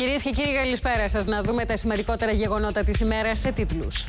Κυρίες και κύριοι, καλησπέρα σας. Να δούμε τα σημαντικότερα γεγονότα της ημέρας σε τίτλους.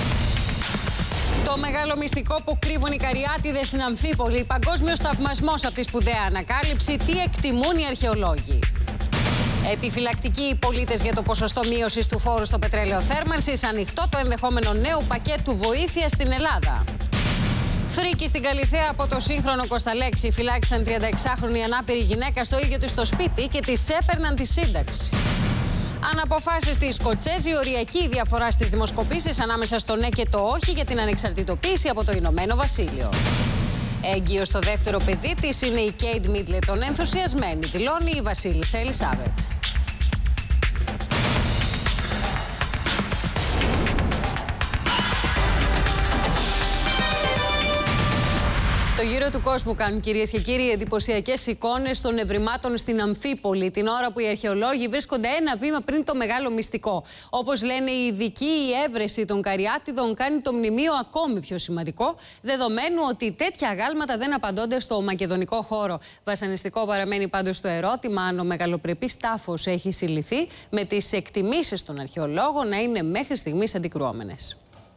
Το μεγάλο μυστικό που κρύβουν οι Καριάτιδες στην Αμφίπολη, παγκόσμιος θαυμασμός από τη σπουδαία ανακάλυψη, τι εκτιμούν οι αρχαιολόγοι. Επιφυλακτικοί οι πολίτες για το ποσοστό μείωσης του φόρου στο πετρέλαιο θέρμανσης, ανοιχτό το ενδεχόμενο νέου πακέτου βοήθειας στην Ελλάδα. Φρίκη στην Καλιθέα από το σύγχρονο Κωνσταλέξη. Φυλάξαν 36χρονη ανάπηρη γυναίκα στο ίδιο της στο σπίτι και της έπαιρναν τη σύνταξη. Αναποφάσεις στη Σκοτσέζη, οριακή διαφορά στις δημοσκοπήσεις ανάμεσα στο ναι και το όχι για την ανεξαρτητοποίηση από το Ηνωμένο Βασίλειο. Έγκυος στο δεύτερο παιδί της είναι η Κέιτ Μίτλετον, ενθουσιασμένη, δηλώνει η Βασίλισσα Ελισάβετ. Το γύρο του κόσμου κάνουν, κυρίες και κύριοι, εντυπωσιακές εικόνες των ευρημάτων στην Αμφίπολη, την ώρα που οι αρχαιολόγοι βρίσκονται ένα βήμα πριν το μεγάλο μυστικό. Όπως λένε οι ειδικοί, η έβρεση των Καριάτιδων κάνει το μνημείο ακόμη πιο σημαντικό, δεδομένου ότι τέτοια αγάλματα δεν απαντώνται στο μακεδονικό χώρο. Βασανιστικό παραμένει πάντως το ερώτημα αν ο μεγαλοπρεπής τάφος έχει συλληφθεί, με τις εκτιμήσεις των αρχαιολόγων να είναι μέχρι στιγμής αντικρουόμενες.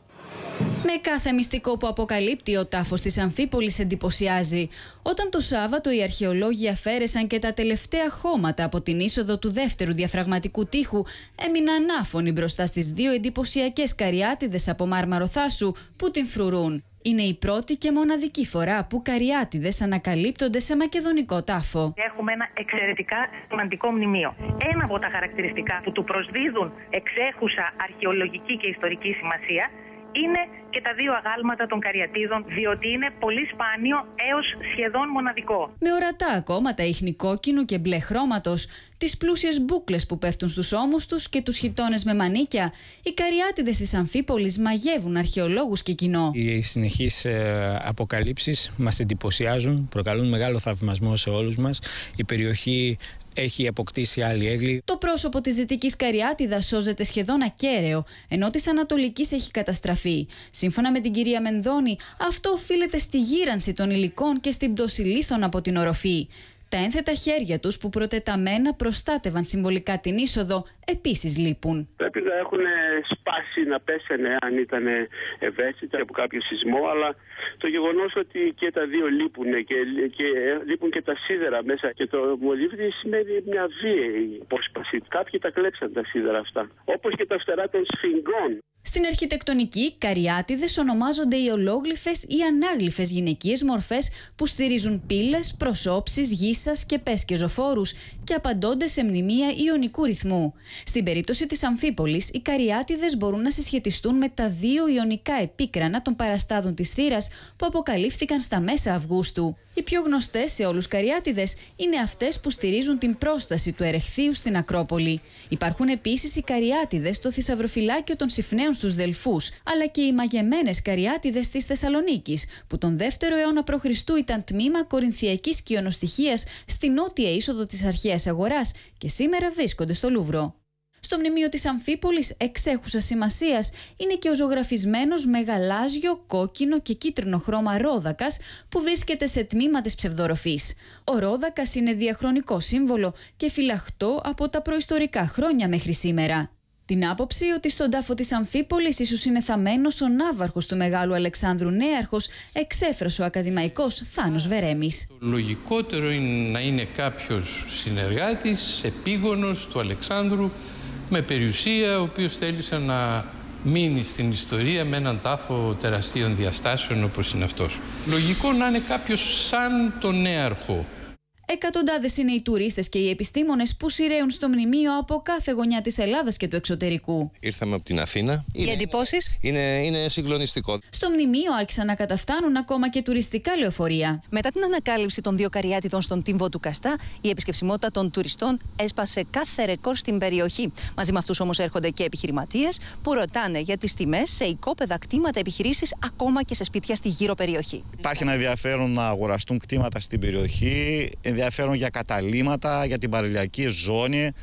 Με κάθε μυστικό που αποκαλύπτει ο τάφος της Αμφίπολης εντυπωσιάζει. Όταν το Σάββατο οι αρχαιολόγοι αφαίρεσαν και τα τελευταία χώματα από την είσοδο του δεύτερου διαφραγματικού τοίχου, έμειναν άφωνοι μπροστά στις δύο εντυπωσιακές Καριάτιδες από μάρμαρο θάσου που την φρουρούν. Είναι η πρώτη και μοναδική φορά που Καριάτιδες ανακαλύπτονται σε μακεδονικό τάφο. Έχουμε ένα εξαιρετικά σημαντικό μνημείο. Ένα από τα χαρακτηριστικά που του προσδίδουν εξέχουσα αρχαιολογική και ιστορική σημασία είναι και τα δύο αγάλματα των Καριατίδων, διότι είναι πολύ σπάνιο έως σχεδόν μοναδικό. Με ορατά ακόμματα ίχνη κόκκινου και μπλε χρώματος, τις πλούσιες μπούκλες που πέφτουν στους ώμους τους και τους χιτώνες με μανίκια, οι Καριάτιδες της Αμφίπολης μαγεύουν αρχαιολόγους και κοινό. Οι συνεχείς αποκαλύψεις μας εντυπωσιάζουν, προκαλούν μεγάλο θαυμασμό σε όλους μας. Η περιοχή έχει αποκτήσει άλλη έγκλη. Το πρόσωπο της Δυτικής Καριάτιδας σώζεται σχεδόν ακέραιο, ενώ της Ανατολικής έχει καταστραφεί. Σύμφωνα με την κυρία Μενδώνη, αυτό οφείλεται στη γύρανση των υλικών και στην πτώση λίθων από την οροφή. Τα ένθετα χέρια τους που προτεταμένα προστάτευαν συμβολικά την είσοδο επίσης λείπουν. Πρέπει να έχουν σπάσει, να πέσανε αν ήταν ευαίσθητα από κάποιο σεισμό, αλλά το γεγονός ότι και τα δύο λείπουν και λείπουν και τα σίδερα μέσα και το μολύβδι σημαίνει μια βίαιη απόσπαση. Κάποιοι τα κλέψαν τα σίδερα αυτά, όπως και τα φτερά των σφιγγών. Στην αρχιτεκτονική, Καριάτιδες ονομάζονται οι ολόγλυφες ή ανάγλυφες γυναικείες μορφές που στηρίζουν πύλες, προσώψεις, γύσσας και πες και ζωφόρους και απαντώνται σε μνημεία ιωνικού ρυθμού. Στην περίπτωση της Αμφίπολης, οι Καριάτιδες μπορούν να συσχετιστούν με τα δύο ιωνικά επίκρανα των παραστάδων της θύρας που αποκαλύφθηκαν στα μέσα Αυγούστου. Οι πιο γνωστές σε όλους Καριάτιδες είναι αυτές που στηρίζουν την πρόσταση του Ερεχθείου στην Ακρόπολη. Υπάρχουν επίσης οι Καριάτιδες στο θησαυροφυλάκιο των Συφνέων στους Δελφούς, αλλά και οι μαγεμένες Καριάτιδες της Θεσσαλονίκης, που τον 2ο αιώνα π.Χ. ήταν τμήμα κορινθιακής κοιονοστοιχείας στη νότια είσοδο της αρχαίας αγοράς και σήμερα βρίσκονται στο Λούβρο. Στο μνημείο της Αμφίπολης εξέχουσας σημασίας είναι και ο ζωγραφισμένος με γαλάζιο, κόκκινο και κίτρινο χρώμα ρόδακας που βρίσκεται σε τμήμα της ψευδοροφής. Ο ρόδακας είναι διαχρονικό σύμβολο και φυλαχτό από τα προϊστορικά χρόνια μέχρι σήμερα. Την άποψη ότι στον τάφο της Αμφίπολης ίσως είναι θαμμένος ο ναύαρχος του Μεγάλου Αλεξάνδρου Νέαρχος εξέφρασε ο ακαδημαϊκός Θάνος Βερέμης. Το λογικότερο είναι να είναι κάποιος συνεργάτης, επίγονος του Αλεξάνδρου, με περιουσία, ο οποίος θέλησε να μείνει στην ιστορία με έναν τάφο τεραστίων διαστάσεων όπως είναι αυτός. Λογικό να είναι κάποιος σαν τον Νέαρχο. Εκατοντάδες είναι οι τουρίστες και οι επιστήμονες που σειραίουν στο μνημείο από κάθε γωνιά της Ελλάδας και του εξωτερικού. Ήρθαμε από την Αθήνα. Οι εντυπώσεις? Είναι συγκλονιστικό. Στο μνημείο άρχισαν να καταφτάνουν ακόμα και τουριστικά λεωφορεία. Μετά την ανακάλυψη των δύο Καριάτιδων στον τύμβο του Καστά, η επισκεψιμότητα των τουριστών έσπασε κάθε ρεκόρ στην περιοχή. Μαζί με αυτούς όμως έρχονται και επιχειρηματίες που ρωτάνε για τις τιμές σε οικόπεδα, κτήματα, επιχειρήσεις, ακόμα και σε σπίτια στη γύρω περιοχή. Υπάρχει ένα ενδιαφέρον να αγοραστούν κτήματα στην περιοχή, ενδιαφέρον για καταλύματα, για την παραλιακή ζώνη,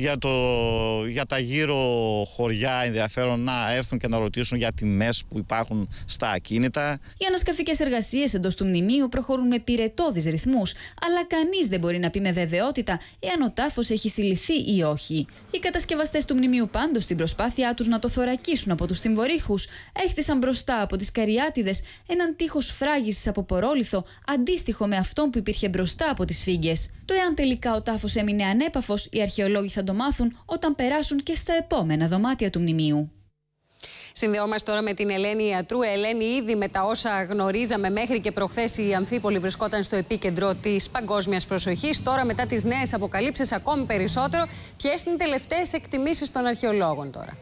για τα γύρω χωριά ενδιαφέρον να έρθουν και να ρωτήσουν για τιμές που υπάρχουν στα ακίνητα. Οι ανασκαφικές εργασίες εντός του μνημείου προχωρούν με πυρετώδεις ρυθμούς, αλλά κανείς δεν μπορεί να πει με βεβαιότητα εάν ο τάφος έχει συλληθεί ή όχι. Οι κατασκευαστές του μνημείου πάντως, στην προσπάθειά τους να το θωρακίσουν από τους τυμβορύχους, έχτισαν μπροστά από τις Καριάτιδες έναν τείχος φράγισης από πορόλιθο, αντίστοιχο με αυτόν που υπήρχε μπροστά από τις Φίγκες. Το εάν τελικά ο τάφος έμεινε ανέπαφος, οι αρχαιολόγοι θα το μάθουν όταν περάσουν και στα επόμενα δωμάτια του μνημείου. Συνδεόμαστε τώρα με την Ελένη Ιατρού. Ελένη, ήδη με τα όσα γνωρίζαμε μέχρι και προχθές, η Αμφίπολη βρισκόταν στο επίκεντρο της παγκόσμιας προσοχής. Τώρα, μετά τις νέες αποκαλύψεις, ακόμη περισσότερο. Ποιες είναι οι τελευταίες εκτιμήσεις των αρχαιολόγων τώρα?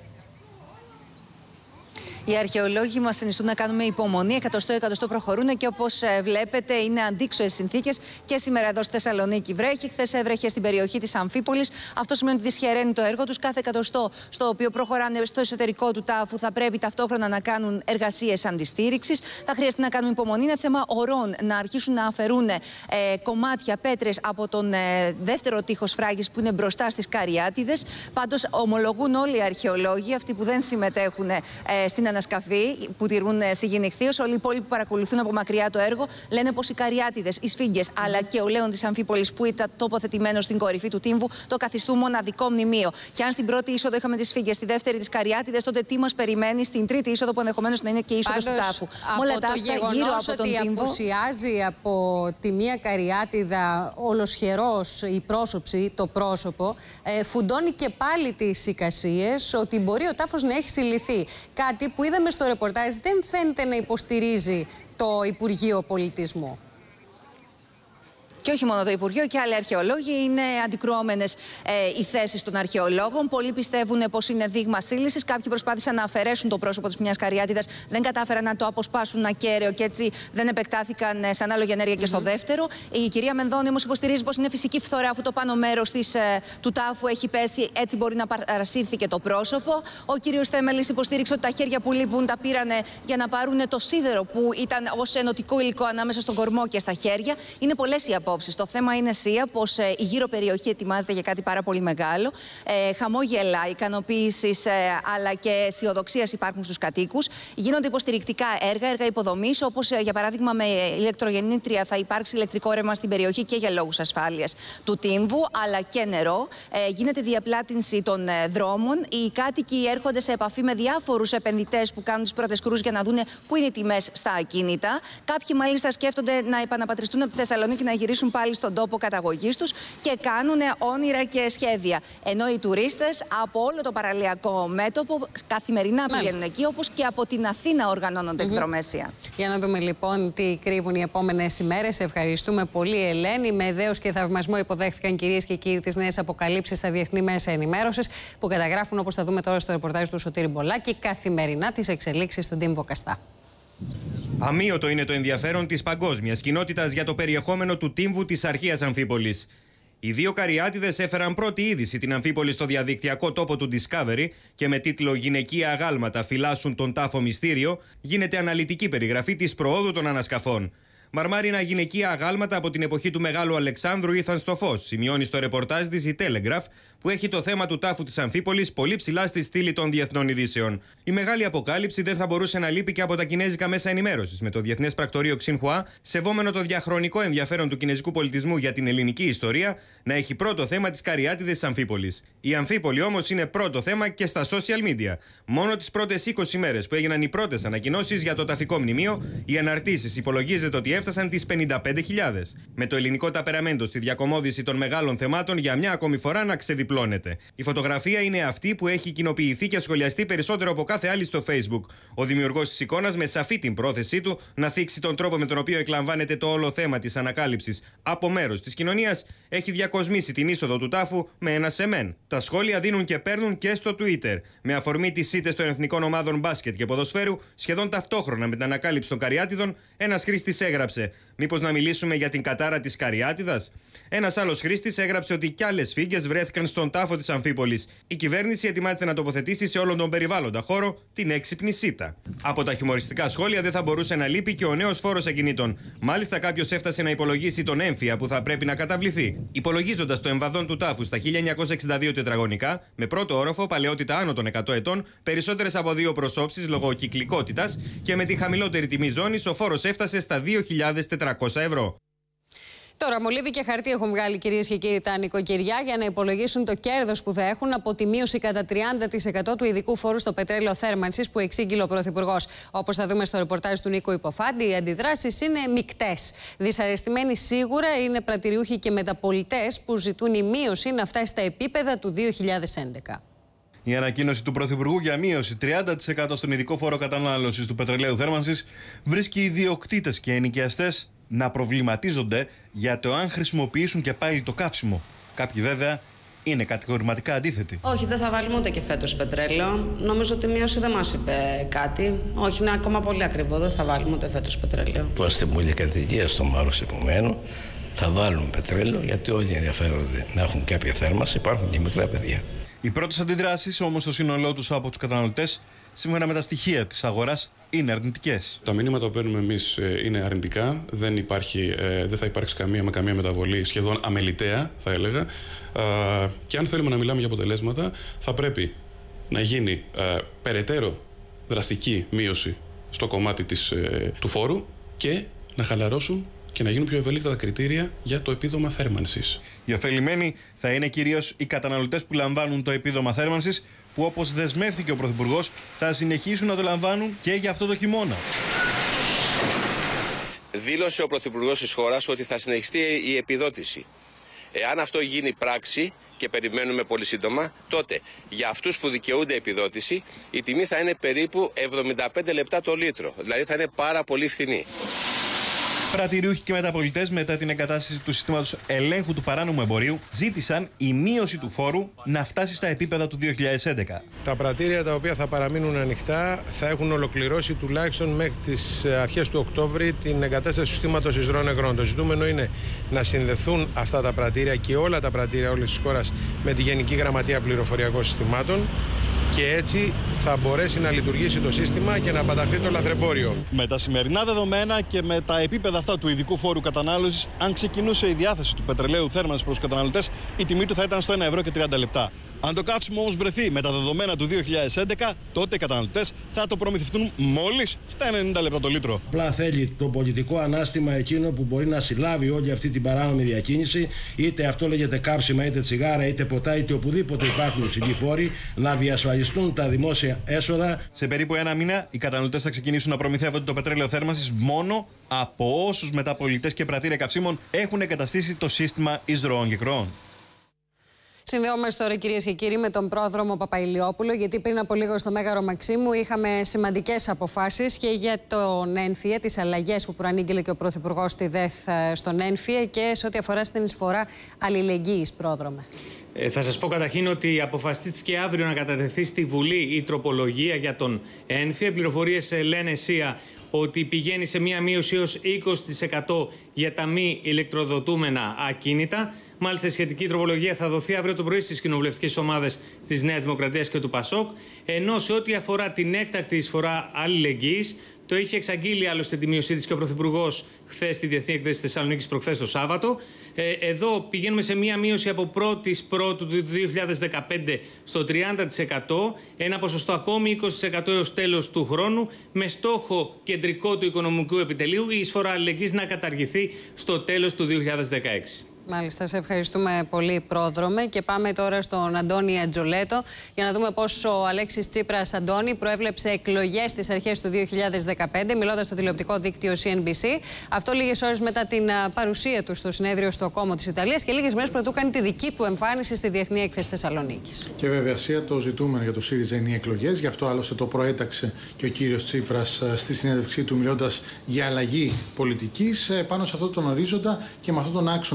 Οι αρχαιολόγοι μας συνιστούν να κάνουμε υπομονή, εκατοστό προχωρούν και όπως βλέπετε είναι αντίξωες συνθήκες και σήμερα εδώ στη Θεσσαλονίκη βρέχει. Χθες έβρεχε στην περιοχή της Αμφίπολης. Αυτό σημαίνει ότι δυσχεραίνει το έργο τους. Κάθε εκατοστό στο οποίο προχωράνε στο εσωτερικό του τάφου θα πρέπει ταυτόχρονα να κάνουν εργασίες αντιστήριξης. Θα χρειαστεί να κάνουν υπομονή. Είναι θέμα ωρών να αρχίσουν να αφαιρούν κομμάτια, πέτρες από τον δεύτερο τείχος φράγης που είναι μπροστά στις Καριάτιδες. Πάντως, ομολογούν όλοι οι αρχαιολόγοι, αυτοί που δεν συμμετέχουν στην ανασκαφή, που τηρούν συγγενειχθείως, όλοι οι υπόλοιποι που παρακολουθούν από μακριά το έργο, λένε πως οι Καριάτιδες, οι Σφίγγες αλλά και ο Λέων της Αμφίπολης, που ήταν τοποθετημένο στην κορυφή του τύμβου, το καθιστούν μοναδικό μνημείο. Και αν στην πρώτη είσοδο είχαμε τις Σφίγγες, στη δεύτερη τις Καριάτιδες, τότε τι μας περιμένει στην τρίτη είσοδο, που ενδεχομένως να είναι και η είσοδος του τάφου. Από το γεγονός ότι απουσιάζει από τη μία Καριάτιδα ολοσχερός η πρόσωψη, το πρόσωπο, φουντώνει και πάλι τις εικασίες ότι μπορεί ο τάφος να έχει συλληθεί. Κάτι που είδαμε στο ρεπορτάζ δεν φαίνεται να υποστηρίζει το Υπουργείο Πολιτισμού. Και όχι μόνο το Υπουργείο, και άλλοι αρχαιολόγοι. Είναι αντικρουόμενες οι θέσεις των αρχαιολόγων. Πολλοί πιστεύουν πως είναι δείγμα σύλλησης. Κάποιοι προσπάθησαν να αφαιρέσουν το πρόσωπο της μιας Καριάτιδας. Δεν κατάφεραν να το αποσπάσουν ακέραιο και έτσι δεν επεκτάθηκαν σε ανάλογη ενέργεια και στο δεύτερο. Η κυρία Μενδώνη όμως υποστηρίζει πως είναι φυσική φθορά, αφού το πάνω μέρος του τάφου έχει πέσει. Έτσι μπορεί να παρασύρθηκε το πρόσωπο. Ο κύριος Θέμελης υποστήριξε ότι τα χέρια που λείπουν τα πήρανε για να πάρουν το σίδερο που ήταν ως ενωτικό υλικό ανάμεσα στον κορμό και στα χέρια. Είναι πολλές οι απόψεις. Το θέμα είναι σία πως η γύρω περιοχή ετοιμάζεται για κάτι πάρα πολύ μεγάλο. Χαμόγελα ικανοποίησης αλλά και αισιοδοξίας υπάρχουν στους κατοίκους. Γίνονται υποστηρικτικά έργα υποδομής, όπως για παράδειγμα με ηλεκτρογεννήτρια θα υπάρξει ηλεκτρικό ρεύμα στην περιοχή και για λόγους ασφάλειας του τύμβου, αλλά και νερό. Γίνεται διαπλάτηση των δρόμων. Οι κάτοικοι έρχονται σε επαφή με διάφορους επενδυτές που κάνουν τις πρώτες κρούσεις για να δουν πού είναι οι τιμές στα ακίνητα. Κάποιοι μάλιστα σκέφτονται να επαναπατριστούν από τη Θεσσαλονίκη, να γυρίσουν πάλι στον τόπο καταγωγής τους και κάνουν όνειρα και σχέδια. Ενώ οι τουρίστες από όλο το παραλιακό μέτωπο καθημερινά πηγαίνουν εκεί, όπως και από την Αθήνα οργανώνονται εκδρομές. Για να δούμε λοιπόν τι κρύβουν οι επόμενες ημέρες. Ευχαριστούμε πολύ, Ελένη. Με δέος και θαυμασμό υποδέχθηκαν, κυρίες και κύριοι, τις νέες αποκαλύψεις στα διεθνή μέσα ενημέρωσης, που καταγράφουν, όπως θα δούμε τώρα στο ρεπορτάζ του Σωτήρη Μπολάκη, καθημερινά τις εξελίξεις στον τύμβο Καστά. Αμείωτο είναι το ενδιαφέρον της παγκόσμιας κοινότητας για το περιεχόμενο του τύμβου της αρχαίας Αμφίπολης. Οι δύο Καριάτιδες έφεραν πρώτη είδηση την Αμφίπολη στο διαδικτυακό τόπο του Discovery και με τίτλο «Γυναικεία αγάλματα φυλάσσουν τον τάφο μυστήριο» γίνεται αναλυτική περιγραφή της προόδου των ανασκαφών. Μαρμάρινα γυναικεία αγάλματα από την εποχή του Μεγάλου Αλεξάνδρου ήρθαν στο φως, σημειώνει στο ρεπορτάζ της η Telegraph, που έχει το θέμα του τάφου της Αμφίπολης πολύ ψηλά στη στήλη των διεθνών ειδήσεων. Η μεγάλη αποκάλυψη δεν θα μπορούσε να λείπει και από τα κινέζικα μέσα ενημέρωσης, με το Διεθνές Πρακτορείο Xinhua, σεβόμενο το διαχρονικό ενδιαφέρον του κινέζικου πολιτισμού για την ελληνική ιστορία, να έχει πρώτο θέμα τις Καριάτιδες της Αμφίπολης. Η Αμφίπολη όμως είναι πρώτο θέμα και στα social media. Μόνο τις πρώτες 20 μέρες που έγιναν οι πρώτες ανακοινώσεις για το ταφικό μνημείο, οι αναρτήσεις υπολογίζεται ότι έφτασαν τις 55.000. Με το ελληνικό ταπεραμέντο στη διακομόδηση των μεγάλων θεμάτων για μια ακόμη φορά να ξεδιπλώνεται. Η φωτογραφία είναι αυτή που έχει κοινοποιηθεί και σχολιαστεί περισσότερο από κάθε άλλη στο Facebook. Ο δημιουργός της εικόνας, με σαφή την πρόθεσή του να θίξει τον τρόπο με τον οποίο εκλαμβάνεται το όλο θέμα της ανακάλυψης από μέρος της κοινωνίας, έχει διακοσμήσει την είσοδο του τάφου με ένα σεμέν. Τα σχόλια δίνουν και παίρνουν και στο Twitter. Με αφορμή τις ήττες των εθνικών ομάδων μπάσκετ και ποδοσφαίρου, σχεδόν ταυτόχρονα με την ανακάλυψη των Καριάτιδων, ένας χρήστης έγραψε: Μήπως να μιλήσουμε για την κατάρα της Καριάτιδας? Ένας άλλος χρήστης έγραψε ότι κι άλλες φύγγες βρέθηκαν στον τάφο της Αμφίπολης. Η κυβέρνηση ετοιμάζεται να τοποθετήσει σε όλον τον περιβάλλοντα χώρο την έξυπνη σίτα. Από τα χιουμοριστικά σχόλια δεν θα μπορούσε να λείπει και ο νέος φόρος ακινήτων. Μάλιστα, κάποιος έφτασε να υπολογίσει τον έμφυα που θα πρέπει να καταβληθεί. Υπολογίζοντας το εμβαδόν του τάφου στα 1962 τετραγωνικά, με πρώτο όροφο, παλαιότητα άνω των 100 ετών, περισσότερες από 2 προσώψεις λόγω κυκλικότητας και με τη χαμηλότερη τιμή ζώνης, ο φόρος έφτασε στα 2.400 ευρώ. Τώρα, μολύβι και χαρτί έχουν βγάλει, κυρίες και κύριοι, τα νοικοκυριά για να υπολογίσουν το κέρδος που θα έχουν από τη μείωση κατά 30% του ειδικού φόρου στο πετρέλαιο θέρμανσης που εξήγηλε ο Πρωθυπουργός. Όπως θα δούμε στο ρεπορτάζ του Νίκο Υποφάντη, οι αντιδράσεις είναι μεικτές. Δυσαρεστημένοι σίγουρα είναι πρατηριούχοι και μεταπολιτές που ζητούν η μείωση να φτάσει στα επίπεδα του 2011. Η ανακοίνωση του Πρωθυπουργού για μείωση 30% στον ειδικό φόρο κατανάλωσης του πετρελαίου θέρμανσης βρίσκει ιδιοκτήτες και ενοικιαστές να προβληματίζονται για το αν χρησιμοποιήσουν και πάλι το καύσιμο. Κάποιοι βέβαια είναι κατηγορηματικά αντίθετοι. Όχι, δεν θα βάλουμε ούτε και φέτος πετρέλαιο. Νομίζω ότι η μείωση δεν μας είπε κάτι. Όχι, είναι ακόμα πολύ ακριβό. Δεν θα βάλουμε ούτε φέτος πετρέλαιο. Στην πολυκατοικία στο Μάρος επομένου θα βάλουμε πετρέλαιο, γιατί όλοι ενδιαφέρονται να έχουν κάποια θέρμανση. Υπάρχουν και μικρά παιδιά. Οι πρώτες αντιδράσεις όμως στο σύνολό τους από τους καταναλωτές, σύμφωνα με τα στοιχεία της αγοράς, είναι αρνητικές. Τα μηνύματα που παίρνουμε εμείς είναι αρνητικά. Δεν θα υπάρξει καμία μεταβολή, σχεδόν αμεληταία θα έλεγα. Και αν θέλουμε να μιλάμε για αποτελέσματα, θα πρέπει να γίνει περαιτέρω δραστική μείωση στο κομμάτι του φόρου και να χαλαρώσουν και να γίνουν πιο ευέλικτα τα κριτήρια για το επίδομα θέρμανσης. Οι ωφελημένοι θα είναι κυρίως οι καταναλωτές που λαμβάνουν το επίδομα θέρμανσης, που όπως δεσμεύθηκε ο Πρωθυπουργός θα συνεχίσουν να το λαμβάνουν και για αυτό το χειμώνα. Δήλωσε ο Πρωθυπουργός της χώρας ότι θα συνεχιστεί η επιδότηση. Εάν αυτό γίνει πράξη, και περιμένουμε πολύ σύντομα, τότε για αυτούς που δικαιούνται επιδότηση η τιμή θα είναι περίπου 75 λεπτά το λίτρο. Δηλαδή θα είναι πάρα πολύ φθηνή. Πρατηριούχοι και μεταπολιτές, μετά την εγκατάσταση του συστήματος ελέγχου του παράνομου εμπορίου, ζήτησαν η μείωση του φόρου να φτάσει στα επίπεδα του 2011. Τα πρατήρια τα οποία θα παραμείνουν ανοιχτά θα έχουν ολοκληρώσει τουλάχιστον μέχρι τις αρχές του Οκτώβρη την εγκατάσταση του συστήματος εισρώων εγρών. Το ζητούμενο είναι να συνδεθούν αυτά τα πρατήρια και όλα τα πρατήρια όλης της χώρας με τη Γενική Γραμματεία Πληροφοριακών Συστημάτων. Και έτσι θα μπορέσει να λειτουργήσει το σύστημα και να παταχθεί το λαθρεμπόριο. Με τα σημερινά δεδομένα και με τα επίπεδα αυτά του ειδικού φόρου κατανάλωσης, αν ξεκινούσε η διάθεση του πετρελαίου θέρμανσης προς τους καταναλωτές, η τιμή του θα ήταν στο 1,30 ευρώ. Αν το καύσιμο όμως βρεθεί με τα δεδομένα του 2011, τότε οι καταναλωτές θα το προμηθευτούν μόλις στα 90 λεπτά το λίτρο. Απλά θέλει το πολιτικό ανάστημα εκείνο που μπορεί να συλλάβει όλη αυτή την παράνομη διακίνηση, είτε αυτό λέγεται καύσιμα, είτε τσιγάρα, είτε ποτά, είτε οπουδήποτε υπάρχουν υψηλοί φόροι, να διασφαλιστούν τα δημόσια έσοδα. Σε περίπου ένα μήνα, οι καταναλωτές θα ξεκινήσουν να προμηθεύονται το πετρέλαιο θέρμανσης μόνο από όσους μεταπολιτές και πρατήρια καυσίμων έχουν εγκαταστήσει το σύστημα εισρωών και κροών. Συνδεόμαστε τώρα, κυρίες και κύριοι, με τον πρόδρομο Παπαϊλιόπουλο, γιατί πριν από λίγο στο Μέγαρο Μαξίμου είχαμε σημαντικές αποφάσεις και για τον ΕΝΦΙΕ, τις αλλαγές που προανήγγειλε και ο Πρωθυπουργός στη ΔΕΘ στον ΕΝΦΙΕ και σε ό,τι αφορά στην εισφορά αλληλεγγύης, πρόδρομε. Θα σας πω καταρχήν ότι αποφασίστηκε αύριο να κατατεθεί στη Βουλή η τροπολογία για τον ΕΝΦΙΕ. Πληροφορίες λένε ΕΣΥΑ ότι πηγαίνει σε μία μείωση έως 20% για τα μη ηλεκτροδοτούμενα ακίνητα. Μάλιστα, η σχετική τροπολογία θα δοθεί αύριο το πρωί στις κοινοβουλευτικές ομάδες της Νέας Δημοκρατίας και του ΠΑΣΟΚ. Ενώ σε ό,τι αφορά την έκτακτη εισφορά αλληλεγγύης, το είχε εξαγγείλει άλλωστε τη μείωσή της και ο Πρωθυπουργός χθες στη Διεθνή Έκθεση Θεσσαλονίκης προχθές το Σάββατο. Εδώ πηγαίνουμε σε μία μείωση από 1η Πρώτου του 2015 στο 30%, ένα ποσοστό ακόμη 20% έως τέλος του χρόνου, με στόχο κεντρικό του οικονομικού επιτελείου η εισφορά αλληλεγγύης να καταργηθεί στο τέλος του 2016. Μάλιστα, σε ευχαριστούμε πολύ, πρόδρομε. Και πάμε τώρα στον Αντώνη Ατζολέτο για να δούμε πώς ο Αλέξης Τσίπρας, Αντώνη, προέβλεψε εκλογές στις αρχές του 2015, μιλώντας στο τηλεοπτικό δίκτυο CNBC. Αυτό λίγες ώρες μετά την παρουσία του στο συνέδριο στο Κόμο της Ιταλίας και λίγες μέρες πρωτού κάνει τη δική του εμφάνιση στη Διεθνή Έκθεση Θεσσαλονίκης. Και βέβαια, Ασία, το ζητούμενο για το ΣΥΡΙΖΑ είναι οι εκλογές. Γι' αυτό άλλωστε το προέταξε και ο κύριος Τσίπρας στη συνέντευξή του, μιλώντας για αλλαγή πολιτικής. Πάνω σε αυτόν τον ορίζοντα και με αυτόν τον άξονα θα κινηθεί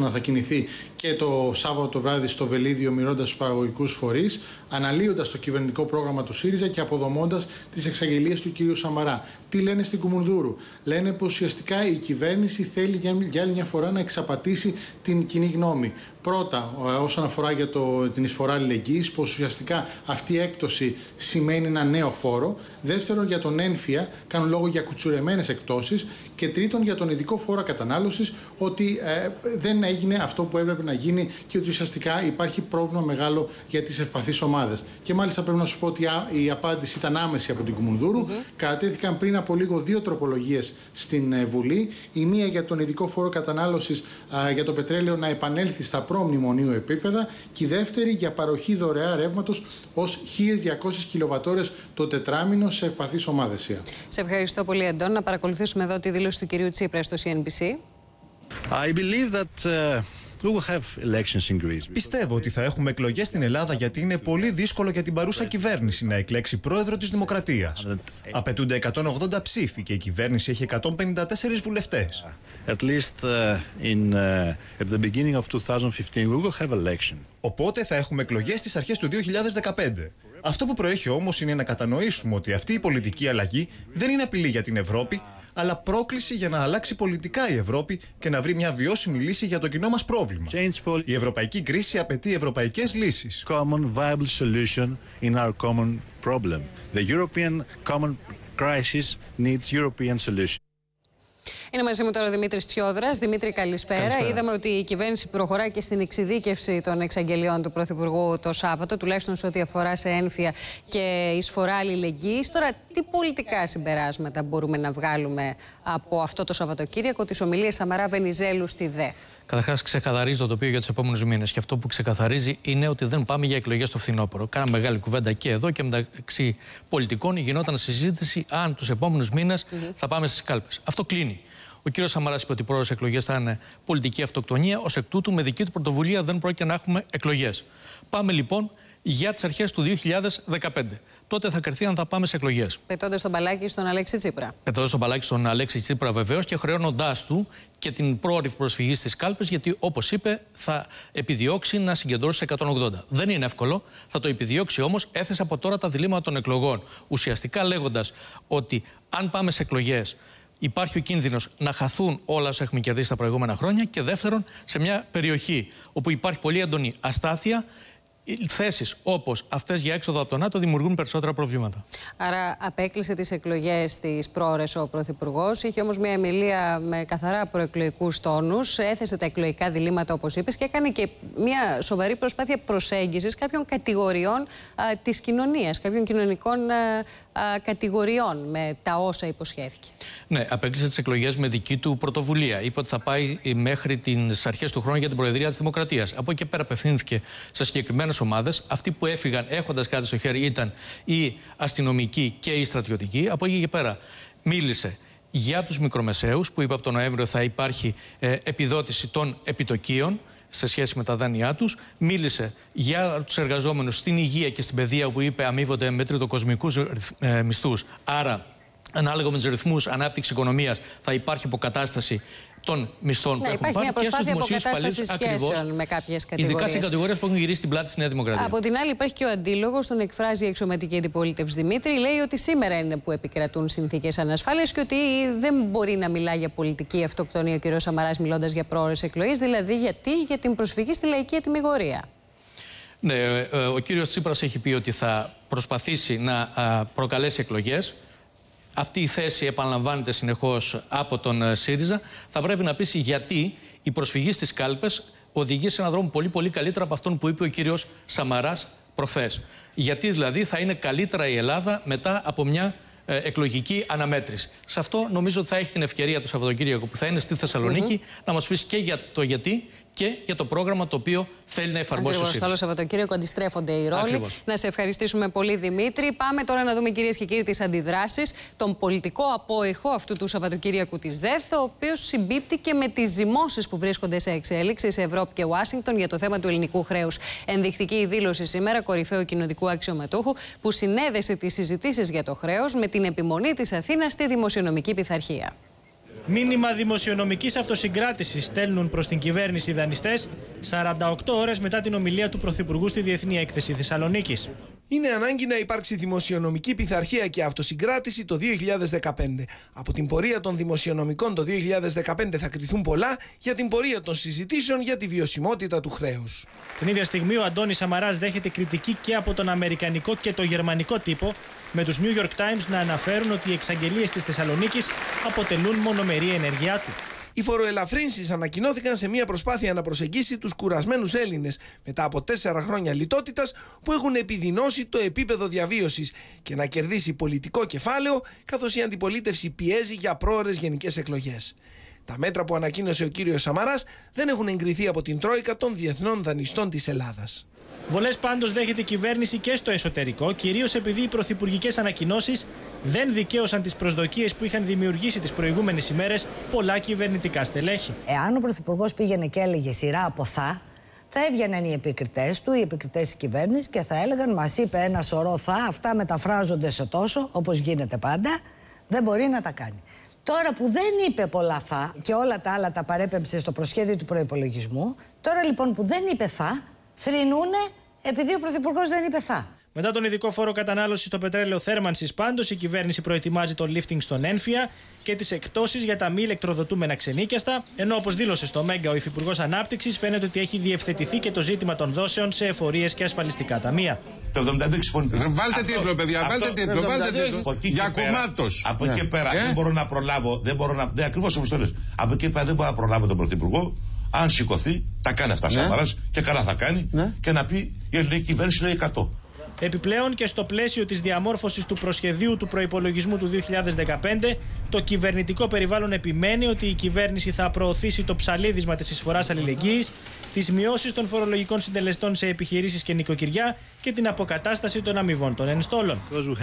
κινηθεί και το Σάββατο το βράδυ στο Βελίδιο, μοιρώντας τους παραγωγικούς φορείς, αναλύοντας το κυβερνητικό πρόγραμμα του ΣΥΡΙΖΑ και αποδομώντας τις εξαγγελίες του κ. Σαμαρά. Τι λένε στην Κουμουνδούρου? Λένε πως ουσιαστικά η κυβέρνηση θέλει για άλλη μια φορά να εξαπατήσει την κοινή γνώμη. Πρώτα, όσον αφορά για την εισφορά αλληλεγγύης, πως ουσιαστικά αυτή η έκπτωση σημαίνει ένα νέο φόρο. Δεύτερον, για τον ένφια, κάνουν λόγο για κουτσουρεμένες εκπτώσεις. Και τρίτον, για τον ειδικό φόρο κατανάλωσης, ότι δεν έγινε αυτό που έπρεπε να γίνει και ότι ουσιαστικά υπάρχει πρόβλημα μεγάλο για τις ευπαθείς ομάδες. Και μάλιστα πρέπει να σου πω ότι η απάντηση ήταν άμεση από την Κουμουνδούρου. Κατατέθηκαν πριν από λίγο 2 τροπολογίες στην Βουλή. Η μία για τον ειδικό φόρο κατανάλωσης για το πετρέλαιο να επανέλθει στα προμνημονίου επίπεδα και η δεύτερη για παροχή δωρεά ρεύματος ως 1.200 κιλοβατόρες το τετράμινο σε ευπαθείς ομάδες. Σε ευχαριστώ πολύ, Αντών. Να παρακολουθήσουμε εδώ τη δήλωση του κυρίου Τσίπρα στο CNBC. I believe that we will have elections in Greece. Πιστεύω ότι θα έχουμε εκλογές στην Ελλάδα γιατί είναι πολύ δύσκολο για την παρούσα κυβέρνηση να εκλέξει πρόεδρο της Δημοκρατίας. Απαιτούνται 180 ψήφοι και η κυβέρνηση έχει 154 βουλευτές. At least at the beginning of 2015 we will have election. Οπότε θα έχουμε εκλογές στις αρχές του 2015. Αυτό που προέχει όμως είναι να κατανοήσουμε ότι αυτή η πολιτική αλλαγή δεν είναι απειλή για την Ευρώπη, αλλά πρόκληση για να αλλάξει πολιτικά η Ευρώπη και να βρει μια βιώσιμη λύση για το κοινό μας πρόβλημα. Η ευρωπαϊκή κρίση απαιτεί ευρωπαϊκές λύσεις. Common viable solution in our common problem. The European common crisis needs European solution. Είναι μαζί μου τώρα ο Δημήτρης Τσιόδρας. Δημήτρη, καλησπέρα. Είδαμε ότι η κυβέρνηση προχωράει και στην εξειδίκευση των εξαγγελιών του Πρωθυπουργού το Σάββατο, τουλάχιστον σε ό,τι αφορά σε ένφια και εισφορά αλληλεγγύης. Τώρα, τι πολιτικά συμπεράσματα μπορούμε να βγάλουμε από αυτό το Σαββατοκύριακο, τις ομιλίες Σαμαρά Βενιζέλου στη ΔΕΘ? Καταρχάς, ξεκαθαρίζει το τοπίο για τους επόμενους μήνες. Και αυτό που ξεκαθαρίζει είναι ότι δεν πάμε για εκλογές στο φθινόπωρο. Κάναμε μεγάλη κουβέντα και εδώ και μεταξύ πολιτικών γινόταν συζήτηση αν τους επόμενους μήνες θα πάμε στις κάλπες. Αυτό κλείνει. Ο κ. Σαμαράς είπε ότι οι πρόορες εκλογές θα είναι πολιτική αυτοκτονία. Ως εκ τούτου, με δική του πρωτοβουλία δεν πρόκειται να έχουμε εκλογές. Πάμε λοιπόν για τις αρχές του 2015. Τότε θα κριθεί αν θα πάμε σε εκλογές. Πετώντας τον μπαλάκι στον Αλέξη Τσίπρα. Πετώντας τον μπαλάκι στον Αλέξη Τσίπρα, βεβαίως, και χρεώνοντάς του και την πρόορη προσφυγή στις κάλπες, γιατί όπως είπε, θα επιδιώξει να συγκεντρώσει 180. Δεν είναι εύκολο, θα το επιδιώξει όμως. Έθεσε από τώρα τα διλήμματα των εκλογών. Ουσιαστικά λέγοντας ότι αν πάμε σε εκλογές, υπάρχει ο κίνδυνος να χαθούν όλα όσα έχουμε κερδίσει τα προηγούμενα χρόνια. Και δεύτερον, σε μια περιοχή όπου υπάρχει πολύ έντονη αστάθεια, θέσεις όπως αυτές για έξοδο από το ΝΑΤΟ δημιουργούν περισσότερα προβλήματα. Άρα απέκλεισε τις εκλογές τις πρόορες ο Πρωθυπουργός. Είχε όμως μια ομιλία με καθαρά προεκλογικούς τόνους. Έθεσε τα εκλογικά διλήμματα, όπως είπες, και έκανε και μια σοβαρή προσπάθεια προσέγγισης κάποιων κατηγοριών της κοινωνίας, κάποιων κοινωνικών κατηγοριών με τα όσα υποσχέθηκε. Ναι, απέκλεισε τις εκλογές με δική του πρωτοβουλία. Είπε ότι θα πάει μέχρι τις αρχές του χρόνου για την Προεδρία της Δημοκρατίας. Από εκεί πέρα απευθύνθηκε σε συγκεκριμένες ομάδες. Αυτοί που έφυγαν έχοντας κάτι στο χέρι ήταν οι αστυνομικοί και οι στρατιωτικοί. Από εκεί και πέρα μίλησε για τους μικρομεσαίους, που είπε από τον Νοέμβριο θα υπάρχει επιδότηση των επιτοκίων σε σχέση με τα δάνειά τους. Μίλησε για τους εργαζόμενους στην υγεία και στην παιδεία, όπου είπε αμείβονται με τριτοκοσμικούς μισθούς. Άρα, ανάλογα με τους ρυθμούς ανάπτυξης οικονομίας, θα υπάρχει αποκατάσταση των μισθών που έχουν πάρει και στους δημοσίους υπαλλήλους, σχέσεων με κάποιες κατηγορίες. Ειδικά σε κατηγορίες που έχουν γυρίσει την πλάτη στη Νέα Δημοκρατία. Από την άλλη, υπάρχει και ο αντίλογος, τον εκφράζει η εξωματική αντιπολίτευση Δημήτρη. Λέει ότι σήμερα είναι που επικρατούν συνθήκες ανασφάλειας και ότι δεν μπορεί να μιλά για πολιτική αυτοκτονία ο κ. Σαμαράς, μιλώντας για πρόορες εκλογές. Δηλαδή, για την προσφυγή στη λαϊκή ετυμηγορία. Ναι, ο κύριος Τσίπρας έχει πει ότι θα προσπαθήσει να προκαλέσει εκλογές. Αυτή η θέση επαναλαμβάνεται συνεχώς από τον ΣΥΡΙΖΑ. Θα πρέπει να πείσει γιατί η προσφυγή στις κάλπες οδηγεί σε έναν δρόμο πολύ πολύ καλύτερο από αυτόν που είπε ο κύριος Σαμαράς προχθές. Γιατί δηλαδή θα είναι καλύτερα η Ελλάδα μετά από μια εκλογική αναμέτρηση. Σε αυτό νομίζω ότι θα έχει την ευκαιρία το Σαββατοκύριακο που θα είναι στη Θεσσαλονίκη να μας πεις και για το γιατί και για το πρόγραμμα το οποίο θέλει να εφαρμόσει ο ΣΥΡΙΖΑ. Στο Σαββατοκύριακο αντιστρέφονται οι ρόλοι. Ακριβώς. Να σε ευχαριστήσουμε πολύ, Δημήτρη. Πάμε τώρα να δούμε, κυρίες και κύριοι, τις αντιδράσεις, τον πολιτικό απόϊχο αυτού του Σαββατοκύριακου της ΔΕΘ, ο οποίος συμπίπτει και με τις ζυμώσεις που βρίσκονται σε εξέλιξη σε Ευρώπη και Ουάσιγκτον για το θέμα του ελληνικού χρέους. Ενδεικτική η δήλωση σήμερα κορυφαίου κοινοτικού αξιωματούχου που συνέδεσε τις συζητήσεις για το χρέος με την επιμονή της Αθήνας στη δημοσιονομική πειθαρχία. Μήνυμα δημοσιονομικής αυτοσυγκράτησης στέλνουν προς την κυβέρνηση οι δανειστές 48 ώρες μετά την ομιλία του Πρωθυπουργού στη Διεθνή Έκθεση Θεσσαλονίκης. Είναι ανάγκη να υπάρξει δημοσιονομική πειθαρχία και αυτοσυγκράτηση το 2015. Από την πορεία των δημοσιονομικών το 2015 θα κριθούν πολλά για την πορεία των συζητήσεων για τη βιωσιμότητα του χρέους. Την ίδια στιγμή ο Αντώνης Σαμαράς δέχεται κριτική και από τον αμερικανικό και το γερμανικό τύπο, με τους New York Times να αναφέρουν ότι οι εξαγγελίες της Θεσσαλονίκης αποτελούν μονομερή ενέργειά του. Οι φοροελαφρύνσεις ανακοινώθηκαν σε μια προσπάθεια να προσεγγίσει τους κουρασμένους Έλληνες μετά από 4 χρόνια λιτότητας που έχουν επιδεινώσει το επίπεδο διαβίωσης και να κερδίσει πολιτικό κεφάλαιο, καθώς η αντιπολίτευση πιέζει για πρόωρες γενικές εκλογές. Τα μέτρα που ανακοίνωσε ο κύριος Σαμαράς δεν έχουν εγκριθεί από την Τρόικα των διεθνών δανειστών της Ελλάδας. Βολές πάντως δέχεται η κυβέρνηση και στο εσωτερικό, κυρίως επειδή οι πρωθυπουργικές ανακοινώσεις δεν δικαίωσαν τις προσδοκίες που είχαν δημιουργήσει τις προηγούμενες ημέρες πολλά κυβερνητικά στελέχη. Εάν ο πρωθυπουργός πήγαινε και έλεγε σειρά από θα έβγαιναν οι επικριτές του, οι επικριτές της κυβέρνησης και θα έλεγαν μας είπε ένα σωρό αυτά μεταφράζονται σε τόσο, όπως γίνεται πάντα, δεν μπορεί να τα κάνει. Τώρα που δεν είπε πολλά θα και όλα τα άλλα τα παρέπεμψε στο προσχέδιο του προϋπολογισμού, τώρα λοιπόν που δεν είπε θα, θρηνούνε επειδή ο Πρωθυπουργός δεν είπε θα. Μετά τον ειδικό φόρο κατανάλωσης στο πετρέλαιο θέρμανσης, πάντως, η κυβέρνηση προετοιμάζει το lifting στον έμφυα και τις εκπτώσεις για τα μη ηλεκτροδοτούμενα ξενίκιαστα, ενώ όπως δήλωσε στο Μέγκα ο Υφυπουργός Ανάπτυξης, φαίνεται ότι έχει διευθετηθεί και το ζήτημα των δώσεων σε εφορίες και ασφαλιστικά ταμεία. Το 72 συμφωνήθηκε. Βάλτε τίτλο, παιδιά, βάλτε τίτλο. Για κομμάτος. Από εκεί πέρα δεν μπορώ να προλάβω. Ναι, ακριβώς όπως το λες. Από εκεί πέρα δεν μπορώ να προλάβω τον Πρωθυπουργό. Αν σηκωθεί, τα κάνει αυτά Σαμαράς και καλά θα κάνει και να πει η ελληνική κυβέρνηση λέει 100. Επιπλέον και στο πλαίσιο της διαμόρφωσης του προσχεδίου του προϋπολογισμού του 2015, το κυβερνητικό περιβάλλον επιμένει ότι η κυβέρνηση θα προωθήσει το ψαλίδισμα της εισφοράς αλληλεγγύης, τις μειώσεις των φορολογικών συντελεστών σε επιχειρήσεις και νοικοκυριά και την αποκατάσταση των αμοιβών των ενστόλων.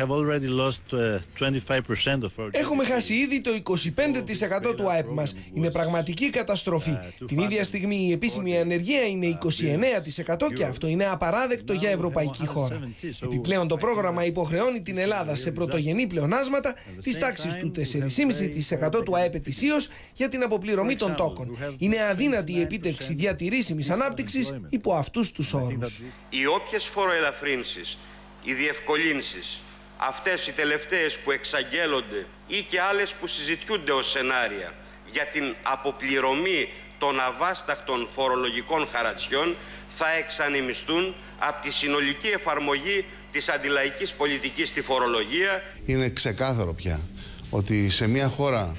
Έχουμε χάσει ήδη το 25% του ΑΕΠ μας. Είναι πραγματική καταστροφή. Την ίδια στιγμή η επίσημη ανεργία είναι 29% και αυτό είναι απαράδεκτο για ευρωπαϊκή χώρα. Επιπλέον το πρόγραμμα υποχρεώνει την Ελλάδα σε πρωτογενή πλεονάσματα της τάξης του 4,5% του ΑΕΠ ετησίως για την αποπληρωμή των τόκων. Είναι αδύνατη η επίτευξη διατηρήσιμης ανάπτυξης υπό αυτούς τους όρους. Οι όποιες φοροελαφρύνσεις, οι διευκολύνσεις, αυτές οι τελευταίες που εξαγγέλλονται ή και άλλες που συζητιούνται ως σενάρια για την αποπληρωμή των αβάσταχτων φορολογικών χαρατσιών θα εξανεμιστούν από τη συνολική εφαρμογή της αντιλαϊκής πολιτικής στη φορολογία. Είναι ξεκάθαρο πια ότι σε μια χώρα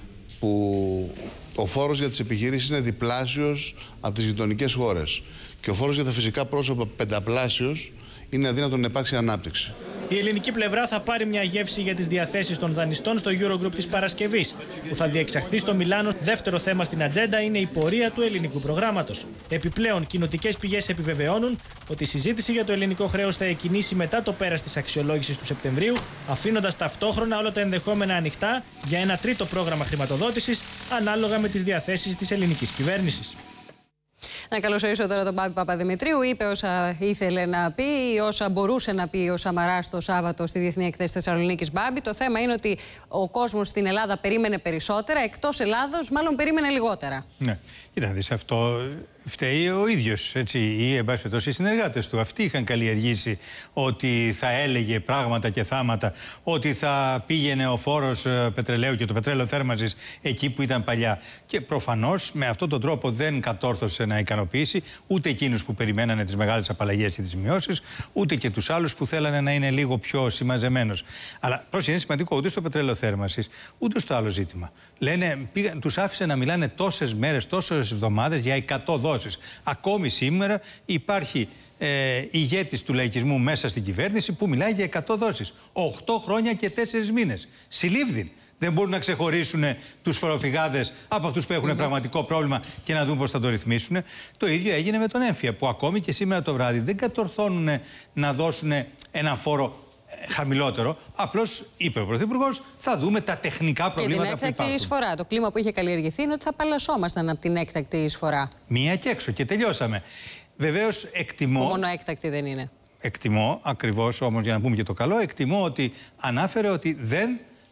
που ο φόρος για τις επιχειρήσεις είναι διπλάσιος από τις γειτονικές χώρες και ο φόρος για τα φυσικά πρόσωπα πενταπλάσιος, είναι αδύνατο να υπάρξει ανάπτυξη. Η ελληνική πλευρά θα πάρει μια γεύση για τις διαθέσεις των δανειστών στο Eurogroup της Παρασκευής, που θα διεξαχθεί στο Μιλάνο. Δεύτερο θέμα στην ατζέντα είναι η πορεία του ελληνικού προγράμματος. Επιπλέον, κοινοτικές πηγές επιβεβαιώνουν ότι η συζήτηση για το ελληνικό χρέος θα εκκινήσει μετά το πέρας της αξιολόγησης του Σεπτεμβρίου, αφήνοντας ταυτόχρονα όλα τα ενδεχόμενα ανοιχτά για ένα τρίτο πρόγραμμα χρηματοδότησης, ανάλογα με τις διαθέσεις της ελληνικής κυβέρνησης. Να καλωσορίσω τώρα τον Μπάμπη Παπαδημητρίου. Είπε όσα ήθελε να πει, όσα μπορούσε να πει ο Σαμαράς το Σάββατο στη Διεθνή Εκθέση Θεσσαλονίκης. Μπάμπη, το θέμα είναι ότι ο κόσμος στην Ελλάδα περίμενε περισσότερα, εκτός Ελλάδος μάλλον περίμενε λιγότερα. Ναι, κοίτα δεις, αυτό φταίει ο ίδιος, έτσι, ή εν πάση περιπτώσει οι συνεργάτες του. Αυτοί είχαν καλλιεργήσει ότι θα έλεγε πράγματα και θάματα, ότι θα πήγαινε ο φόρος πετρελαίου και το πετρέλαιο θέρμανσης εκεί που ήταν παλιά. Και προφανώς με αυτόν τον τρόπο δεν κατόρθωσε να ικανοποιήσει ούτε εκείνους που περιμένανε τις μεγάλες απαλλαγές και τις μειώσεις, ούτε και τους άλλους που θέλανε να είναι λίγο πιο συμμαζεμένος. Αλλά πρόσεχε, είναι σημαντικό ούτε στο πετρέλαιο θέρμανσης, ούτε στο άλλο ζήτημα. Λένε, τους άφησε να μιλάνε τόσες μέρες, τόσες εβδομάδες για 100 δόσεις. Ακόμη σήμερα υπάρχει ηγέτης του λαϊκισμού μέσα στην κυβέρνηση που μιλάει για 100 δόσεις. 8 χρόνια και 4 μήνες. Συλλήβδην. Δεν μπορούν να ξεχωρίσουν τους φοροφυγάδες από αυτούς που έχουν πραγματικό πρόβλημα και να δουν πώς θα το ρυθμίσουν. Το ίδιο έγινε με τον έμφυα, που ακόμη και σήμερα το βράδυ δεν κατορθώνουν να δώσουν ένα φόρο χαμηλότερο. Απλώς είπε ο Πρωθυπουργός, θα δούμε τα τεχνικά προβλήματα που υπάρχουν. Και την έκτακτη εισφορά. Το κλίμα που είχε καλλιεργηθεί είναι ότι θα απαλλασσόμασταν από την έκτακτη εισφορά. Μία και έξω και τελειώσαμε. Βεβαίως εκτιμώ. Μόνο έκτακτη δεν είναι. Εκτιμώ, ακριβώς όμως για να πούμε και το καλό, εκτιμώ ότι ανάφερε ότι δεν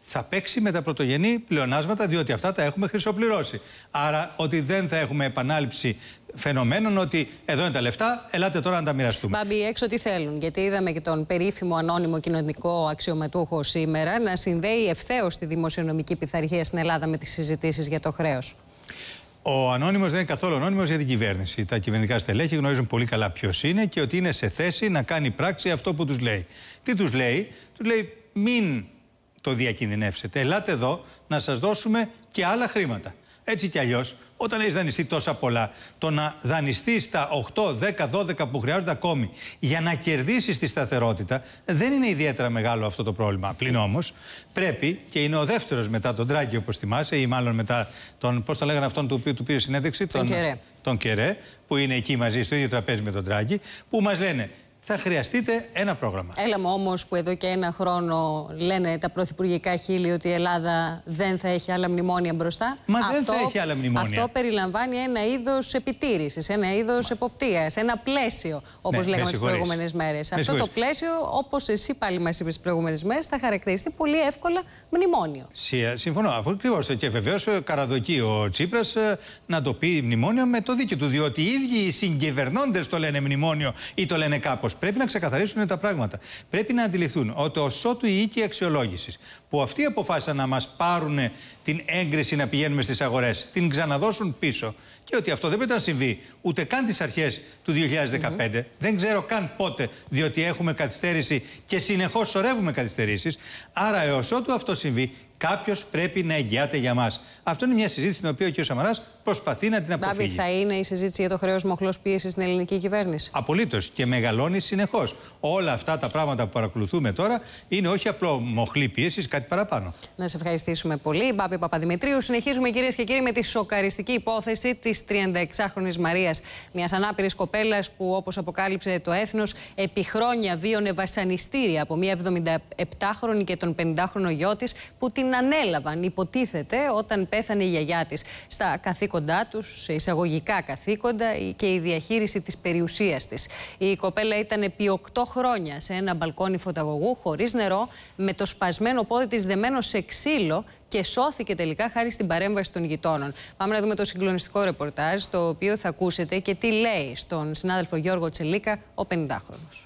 θα παίξει με τα πρωτογενή πλεονάσματα, διότι αυτά τα έχουμε χρυσοπληρώσει. Άρα ότι δεν θα έχουμε επανάληψη φαινομένων, ότι εδώ είναι τα λεφτά, ελάτε τώρα να τα μοιραστούμε. Μπάμπη, έξω τι θέλουν, γιατί είδαμε και τον περίφημο ανώνυμο κοινωνικό αξιωματούχο σήμερα να συνδέει ευθέως τη δημοσιονομική πειθαρχία στην Ελλάδα με τις συζητήσεις για το χρέος. Ο ανώνυμος δεν είναι καθόλου ανώνυμος για την κυβέρνηση. Τα κυβερνητικά στελέχη γνωρίζουν πολύ καλά ποιος είναι και ότι είναι σε θέση να κάνει πράξη αυτό που τους λέει. Τι τους λέει? Τους λέει μην το διακινδυνεύσετε. Ελάτε εδώ να σας δώσουμε και άλλα χρήματα. Έτσι κι αλλιώς, όταν έχεις δανειστεί τόσα πολλά, το να δανειστείς τα 8, 10, 12 που χρειάζονται ακόμη για να κερδίσεις τη σταθερότητα δεν είναι ιδιαίτερα μεγάλο αυτό το πρόβλημα. Πλην όμως πρέπει, και είναι ο δεύτερος μετά τον Ντράγκη, όπως θυμάσαι, ή μάλλον μετά τον, πώς το λέγανε αυτόν του οποίου του πήρε συνέντευξη, τον Κερέ, που είναι εκεί μαζί στο ίδιο τραπέζι με τον Ντράγκη, που μας λένε θα χρειαστείτε ένα πρόγραμμα. Έλαμε όμως που εδώ και ένα χρόνο λένε τα πρωθυπουργικά χείλη ότι η Ελλάδα δεν θα έχει άλλα μνημόνια μπροστά. Μα δεν θα έχει άλλα μνημόνια. Αυτό περιλαμβάνει ένα είδος επιτήρησης, ένα είδος εποπτείας, ένα πλαίσιο, όπως λέγαμε τις προηγούμενες μέρες. Αυτό το πλαίσιο, όπως εσύ πάλι μας είπες τις προηγούμενες μέρες, θα χαρακτηριστεί πολύ εύκολα μνημόνιο. Συμφωνώ. Αφού ακριβώς και βεβαίως καραδοκεί ο Τσίπρας να το πει μνημόνιο με το δίκιο του. Διότι οι ίδιοι οι συγκυβερνώντες το λένε μνημόνιο ή το λένε κάπως. Πρέπει να ξεκαθαρίσουν τα πράγματα. Πρέπει να αντιληφθούν ότι ως ότου η οίκη αξιολόγησης που αυτοί αποφάσισαν να μας πάρουν την έγκριση να πηγαίνουμε στις αγορές, την ξαναδώσουν πίσω και ότι αυτό δεν πρέπει να συμβεί ούτε καν τις αρχές του 2015. Δεν ξέρω καν πότε, διότι έχουμε καθυστέρηση και συνεχώς σωρεύουμε καθυστερήσεις. Άρα, έως ότου αυτό συμβεί, κάποιος πρέπει να εγγυάται για μας. Αυτό είναι μια συζήτηση την οποία ο κ. Σαμαράς προσπαθεί να την αποφύγει. Ντάβιτ, θα είναι η συζήτηση για το χρέος μοχλός πίεσης στην ελληνική κυβέρνηση? Απολύτως. Και μεγαλώνει συνεχώς. Όλα αυτά τα πράγματα που παρακολουθούμε τώρα είναι όχι απλό μοχλή πίεσης, κάτι παραπάνω. Να σε ευχαριστήσουμε πολύ, Μπάμπη Παπαδημητρίου. Συνεχίζουμε, κυρίες και κύριοι, με τη σοκαριστική υπόθεση της 36χρονης Μαρίας. Μιας ανάπηρης κοπέλας που, όπως αποκάλυψε το Έθνος, επί χρόνια βίωνε βασανιστήρια από μια 77χρονη και τον 50χρονο γιο της, που την ανέλαβαν, υποτίθεται, όταν πέθανε η γιαγιά της. Στα καθήκοντά τους, σε εισαγωγικά καθήκοντα και η διαχείριση της περιουσίας της. Η κοπέλα ήταν επί 8 χρόνια σε ένα μπαλκόνι φωταγωγού, χωρίς νερό, με το σπασμένο πόδι της δεμένο σε ξύλο και σώθηκε τελικά χάρη στην παρέμβαση των γειτόνων. Πάμε να δούμε το συγκλονιστικό ρεπορτάζ, το οποίο θα ακούσετε και τι λέει στον συνάδελφο Γιώργο Τσελίκα, ο 50χρονος.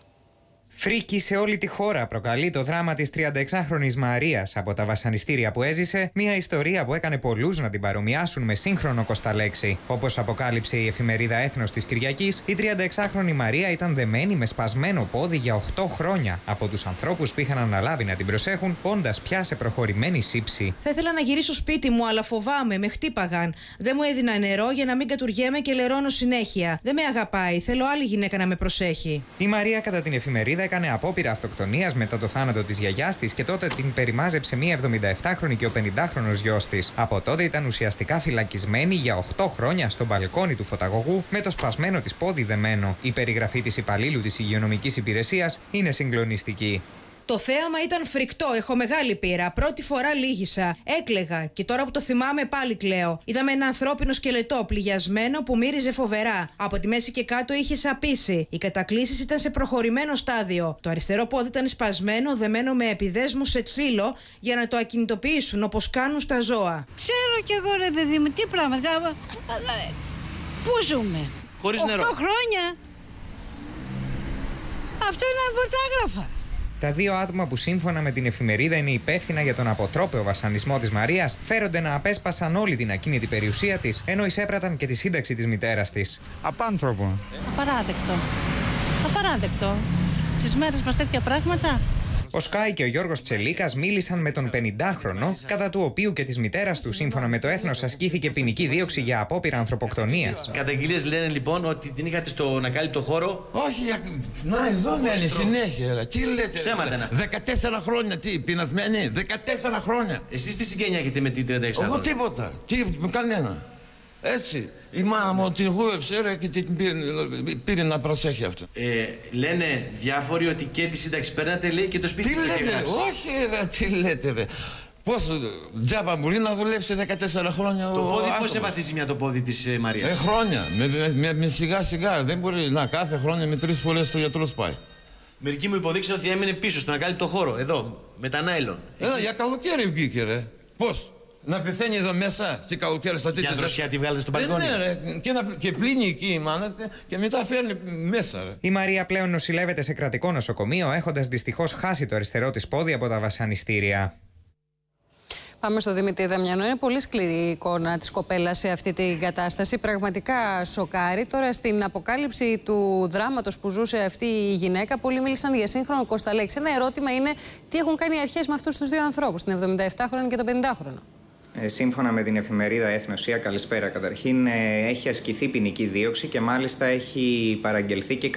Φρίκη σε όλη τη χώρα προκαλεί το δράμα της 36χρονης Μαρίας από τα βασανιστήρια που έζησε, μια ιστορία που έκανε πολλούς να την παρομοιάσουν με σύγχρονο Κωσταλέξη. Όπως αποκάλυψε η εφημερίδα Έθνος της Κυριακής, η 36χρονη Μαρία ήταν δεμένη με σπασμένο πόδι για 8 χρόνια από τους ανθρώπους που είχαν αναλάβει να την προσέχουν, όντας πια σε προχωρημένη σύψη. Θα ήθελα να γυρίσω σπίτι μου, αλλά φοβάμαι, με χτύπαγαν. Δεν μου έδινα νερό για να μην κατουργέμαι και λερώνω συνέχεια. Δεν με αγαπάει, θέλω άλλη γυναίκα να με προσέχει. Η Μαρία, κατά την εφημερίδα, έκανε απόπειρα αυτοκτονίας μετά το θάνατο της γιαγιάς της και τότε την περιμάζεψε μία 77χρονη και ο 50χρονος γιος της. Από τότε ήταν ουσιαστικά φυλακισμένη για 8 χρόνια στο μπαλκόνι του φωταγωγού με το σπασμένο της πόδι δεμένο. Η περιγραφή της υπαλλήλου της υγειονομικής υπηρεσίας είναι συγκλονιστική. Το θέαμα ήταν φρικτό, έχω μεγάλη πείρα. Πρώτη φορά λύγησα. Έκλαιγα και τώρα που το θυμάμαι πάλι κλαίω. Είδαμε ένα ανθρώπινο σκελετό πληγιασμένο που μύριζε φοβερά. Από τη μέση και κάτω είχε σαπίσει. Οι κατακλήσεις ήταν σε προχωρημένο στάδιο. Το αριστερό πόδι ήταν σπασμένο, δεμένο με επιδέσμους σε ξύλο για να το ακινητοποιήσουν όπως κάνουν στα ζώα. Ξέρω κι εγώ, ρε παιδί μου, τι πράγματα. Πού ζούμε? Χωρίς νερό. 8 χρόνια. Αυτό είναι αποτάγραφα. Τα δύο άτομα που σύμφωνα με την εφημερίδα είναι υπεύθυνα για τον αποτρόπαιο βασανισμό της Μαρίας φέρονται να απέσπασαν όλη την ακίνητη περιουσία της, ενώ εισέπραταν και τη σύνταξη της μητέρας της. Απάνθρωπο. Απαράδεκτο. Απαράδεκτο. Στις μέρες μας τέτοια πράγματα. Ο Σκάι και ο Γιώργος Τσελίκας μίλησαν με τον 50χρονο, κατά του οποίου και της μητέρας του, σύμφωνα με το Έθνος, ασκήθηκε ποινική δίωξη για απόπειρα ανθρωποκτονίας. Καταγγελίες λένε λοιπόν ότι την είχατε στον ακάλυπτο χώρο. Όχι, να εδώ μένει συνέχεια. Τι λέτε? Ψέματα είναι αυτά. 14 χρόνια, τι, πεινασμένοι, 14 χρόνια. Εσείς τι συγγένεια έχετε με την 36χρονη? Εγώ τίποτα, με κανένα. Έτσι. Η μάνα μου την γούβεψε και την πήρε να προσέχει αυτό. Λένε διάφοροι ότι και τη σύνταξη παίρνατε, λέει, και το σπίτι τι λέτε? Όχι, ρε, τι λέτε, ρε. Πώς τζάμπα μπορεί να δουλέψει 14 χρόνια? Το πόδι, πώς έπαθε ζημιά το πόδι της Μαρίας? Χρόνια, με σιγά σιγά. Δεν μπορεί να κάθε χρόνια με 3 φορές στο γιατρό πάει. Μερικοί μου υποδείξαν ότι έμεινε πίσω στον ακάλυπτο χώρο, εδώ, με τα νάιλον. Εδώ για καλοκαίρι βγήκε, ρε. Πώς? Να πεθαίνει εδώ μέσα και καλοκαίρι στα τέτοια. Για δροσιά τη βγάλετε στο μπαλκόνι. Ναι, ρε. Και πλύνει εκεί, μάνα, και μετά φέρνει μέσα, ρε. Η Μαρία πλέον νοσηλεύεται σε κρατικό νοσοκομείο, έχοντας δυστυχώς χάσει το αριστερό της πόδι από τα βασανιστήρια. Πάμε στο Δημήτρη Δαμιανό. Είναι πολύ σκληρή η εικόνα της κοπέλας σε αυτή την κατάσταση. Πραγματικά σοκάρει. Τώρα στην αποκάλυψη του δράματος που ζούσε αυτή η γυναίκα, πολλοί μίλησαν για σύγχρονο Κωνσταλέξη. Ένα ερώτημα είναι τι έχουν κάνει οι αρχές με αυτούς τους δύο ανθρώπους, την 77χρονη και τον 50χρονο. Σύμφωνα με την εφημερίδα Εθνοσία, καλησπέρα καταρχήν, έχει ασκηθεί ποινική δίωξη και μάλιστα έχει παραγγελθεί και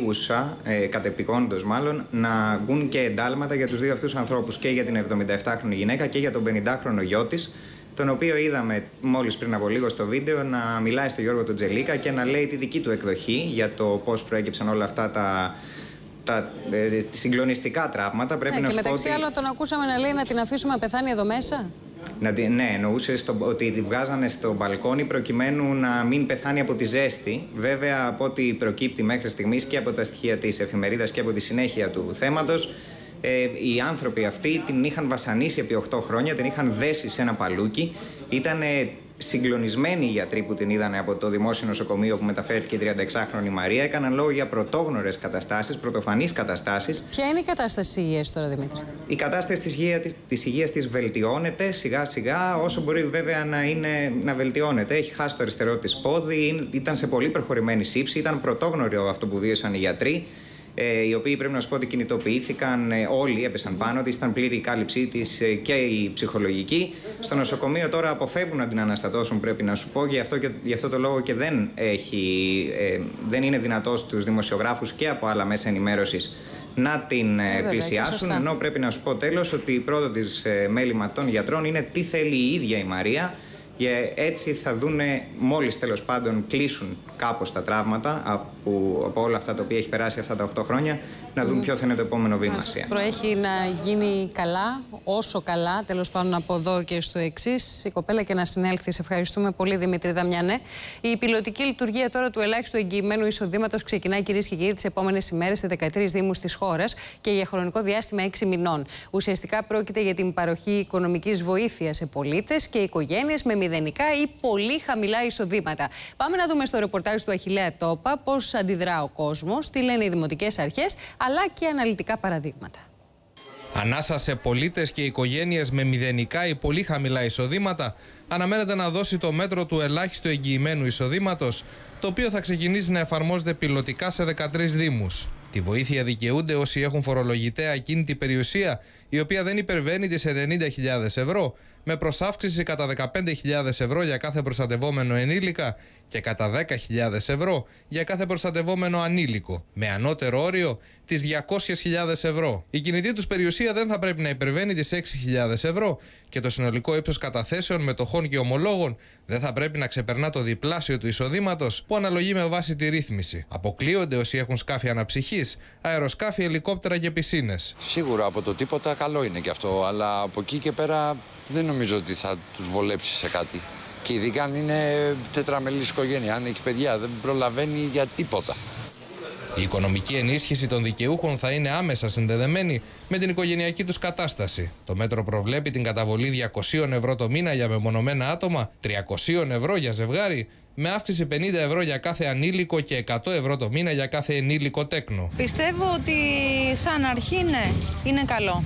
κατεπηγόντως μάλλον, να βγουν και εντάλματα για τους δύο αυτούς ανθρώπους, και για την 77χρονη γυναίκα και για τον 50χρονο γιο της, τον οποίο είδαμε μόλις πριν από λίγο στο βίντεο να μιλάει στο Γιώργο τον Τζελίκα και να λέει τη δική του εκδοχή για το πώς προέκυψαν όλα αυτά τα συγκλονιστικά τραύματα. Πρέπει να και σου πω μεταξύ άλλων τον ακούσαμε να λέει να την αφήσουμε να πεθάνει εδώ μέσα. Ναι, εννοούσε ότι τη βγάζανε στο μπαλκόνι προκειμένου να μην πεθάνει από τη ζέστη. Βέβαια, από ό,τι προκύπτει μέχρι στιγμής και από τα στοιχεία της εφημερίδας και από τη συνέχεια του θέματος, οι άνθρωποι αυτοί την είχαν βασανίσει επί 8 χρόνια, την είχαν δέσει σε ένα παλούκι. Ήταν συγκλονισμένοι οι γιατροί που την είδανε από το δημόσιο νοσοκομείο που μεταφέρθηκε η 36χρονη Μαρία. Έκαναν λόγο για πρωτόγνωρες καταστάσεις, πρωτοφανείς καταστάσεις. Ποια είναι η κατάσταση της υγείας τώρα, Δημήτρη? Η κατάσταση της υγείας της βελτιώνεται σιγά σιγά, όσο μπορεί βέβαια να βελτιώνεται. Έχει χάσει το αριστερό της πόδι, ήταν σε πολύ προχωρημένη σύψη, ήταν πρωτόγνωρο αυτό που βίωσαν οι γιατροί. Οι οποίοι πρέπει να σου πω ότι κινητοποιήθηκαν, όλοι έπεσαν πάνω της, ήταν πλήρη η κάλυψή της και η ψυχολογική. Στο νοσοκομείο τώρα αποφεύγουν να την αναστατώσουν, πρέπει να σου πω, γι' αυτό το λόγο και δεν είναι δυνατό στους δημοσιογράφους και από άλλα μέσα ενημέρωσης να την πλησιάσουν. Ενώ πρέπει να σου πω τέλος ότι η πρώτο της μέλημα των γιατρών είναι τι θέλει η ίδια η Μαρία. Και έτσι θα δούνε, μόλις τέλος πάντων κλείσουν κάπως τα τραύματα από όλα αυτά τα οποία έχει περάσει αυτά τα 8 χρόνια, να δουν ποιο θα είναι το επόμενο βήμα. Προέχει να γίνει καλά, όσο καλά, τέλος πάντων από εδώ και στο εξής, η κοπέλα και να συνέλθει. Σε ευχαριστούμε πολύ, Δημήτρη Δαμιανέ. Η πιλωτική λειτουργία τώρα του ελάχιστου εγγυημένου εισοδήματος ξεκινάει, κυρίες και κύριοι, τις επόμενες ημέρες σε 13 δήμους της χώρας και για χρονικό διάστημα 6 μηνών. Ουσιαστικά πρόκειται για την παροχή οικονομικής βοήθειας σε πολίτες και οικογένειες με μηδενικά ή πολύ χαμηλά εισοδήματα. Πάμε να δούμε στο ρεπορτάζ του Αχιλλέα Τόπα πώς αντιδρά ο κόσμος, τι λένε οι δημοτικές αρχές, αλλά και αναλυτικά παραδείγματα. Ανάσα σε πολίτες και οικογένειες με μηδενικά ή πολύ χαμηλά εισοδήματα αναμένεται να δώσει το μέτρο του ελάχιστου εγγυημένου εισοδήματος, το οποίο θα ξεκινήσει να εφαρμόζεται πιλωτικά σε 13 δήμους. Τη βοήθεια δικαιούνται όσοι έχουν φορολογητέα ακίνητη περιουσία, η οποία δεν υπερβαίνει τις 90.000 ευρώ, με προσάυξηση κατά 15.000 ευρώ για κάθε προστατευόμενο ενήλικα και κατά 10.000 ευρώ για κάθε προστατευόμενο ανήλικο, με ανώτερο όριο τις 200.000 ευρώ. Η κινητή τους περιουσία δεν θα πρέπει να υπερβαίνει τις 6.000 ευρώ και το συνολικό ύψος καταθέσεων, μετοχών και ομολόγων δεν θα πρέπει να ξεπερνά το διπλάσιο του εισοδήματος που αναλογεί με βάση τη ρύθμιση. Αποκλείονται όσοι έχουν σκάφη αναψυχής, αεροσκάφη, ελικόπτερα και πισίνες. Σίγουρα από το τίποτα καλό είναι και αυτό, αλλά από εκεί και πέρα δεν νομίζω ότι θα τους βολέψει σε κάτι. Και ειδικά αν είναι τετραμελής οικογένεια, αν έχει παιδιά, δεν προλαβαίνει για τίποτα. Η οικονομική ενίσχυση των δικαιούχων θα είναι άμεσα συνδεδεμένη με την οικογενειακή τους κατάσταση. Το μέτρο προβλέπει την καταβολή 200 ευρώ το μήνα για μεμονωμένα άτομα, 300 ευρώ για ζευγάρι, με αύξηση 50 ευρώ για κάθε ανήλικο και 100 ευρώ το μήνα για κάθε ενήλικο τέκνο. Πιστεύω ότι σαν αρχή είναι καλό.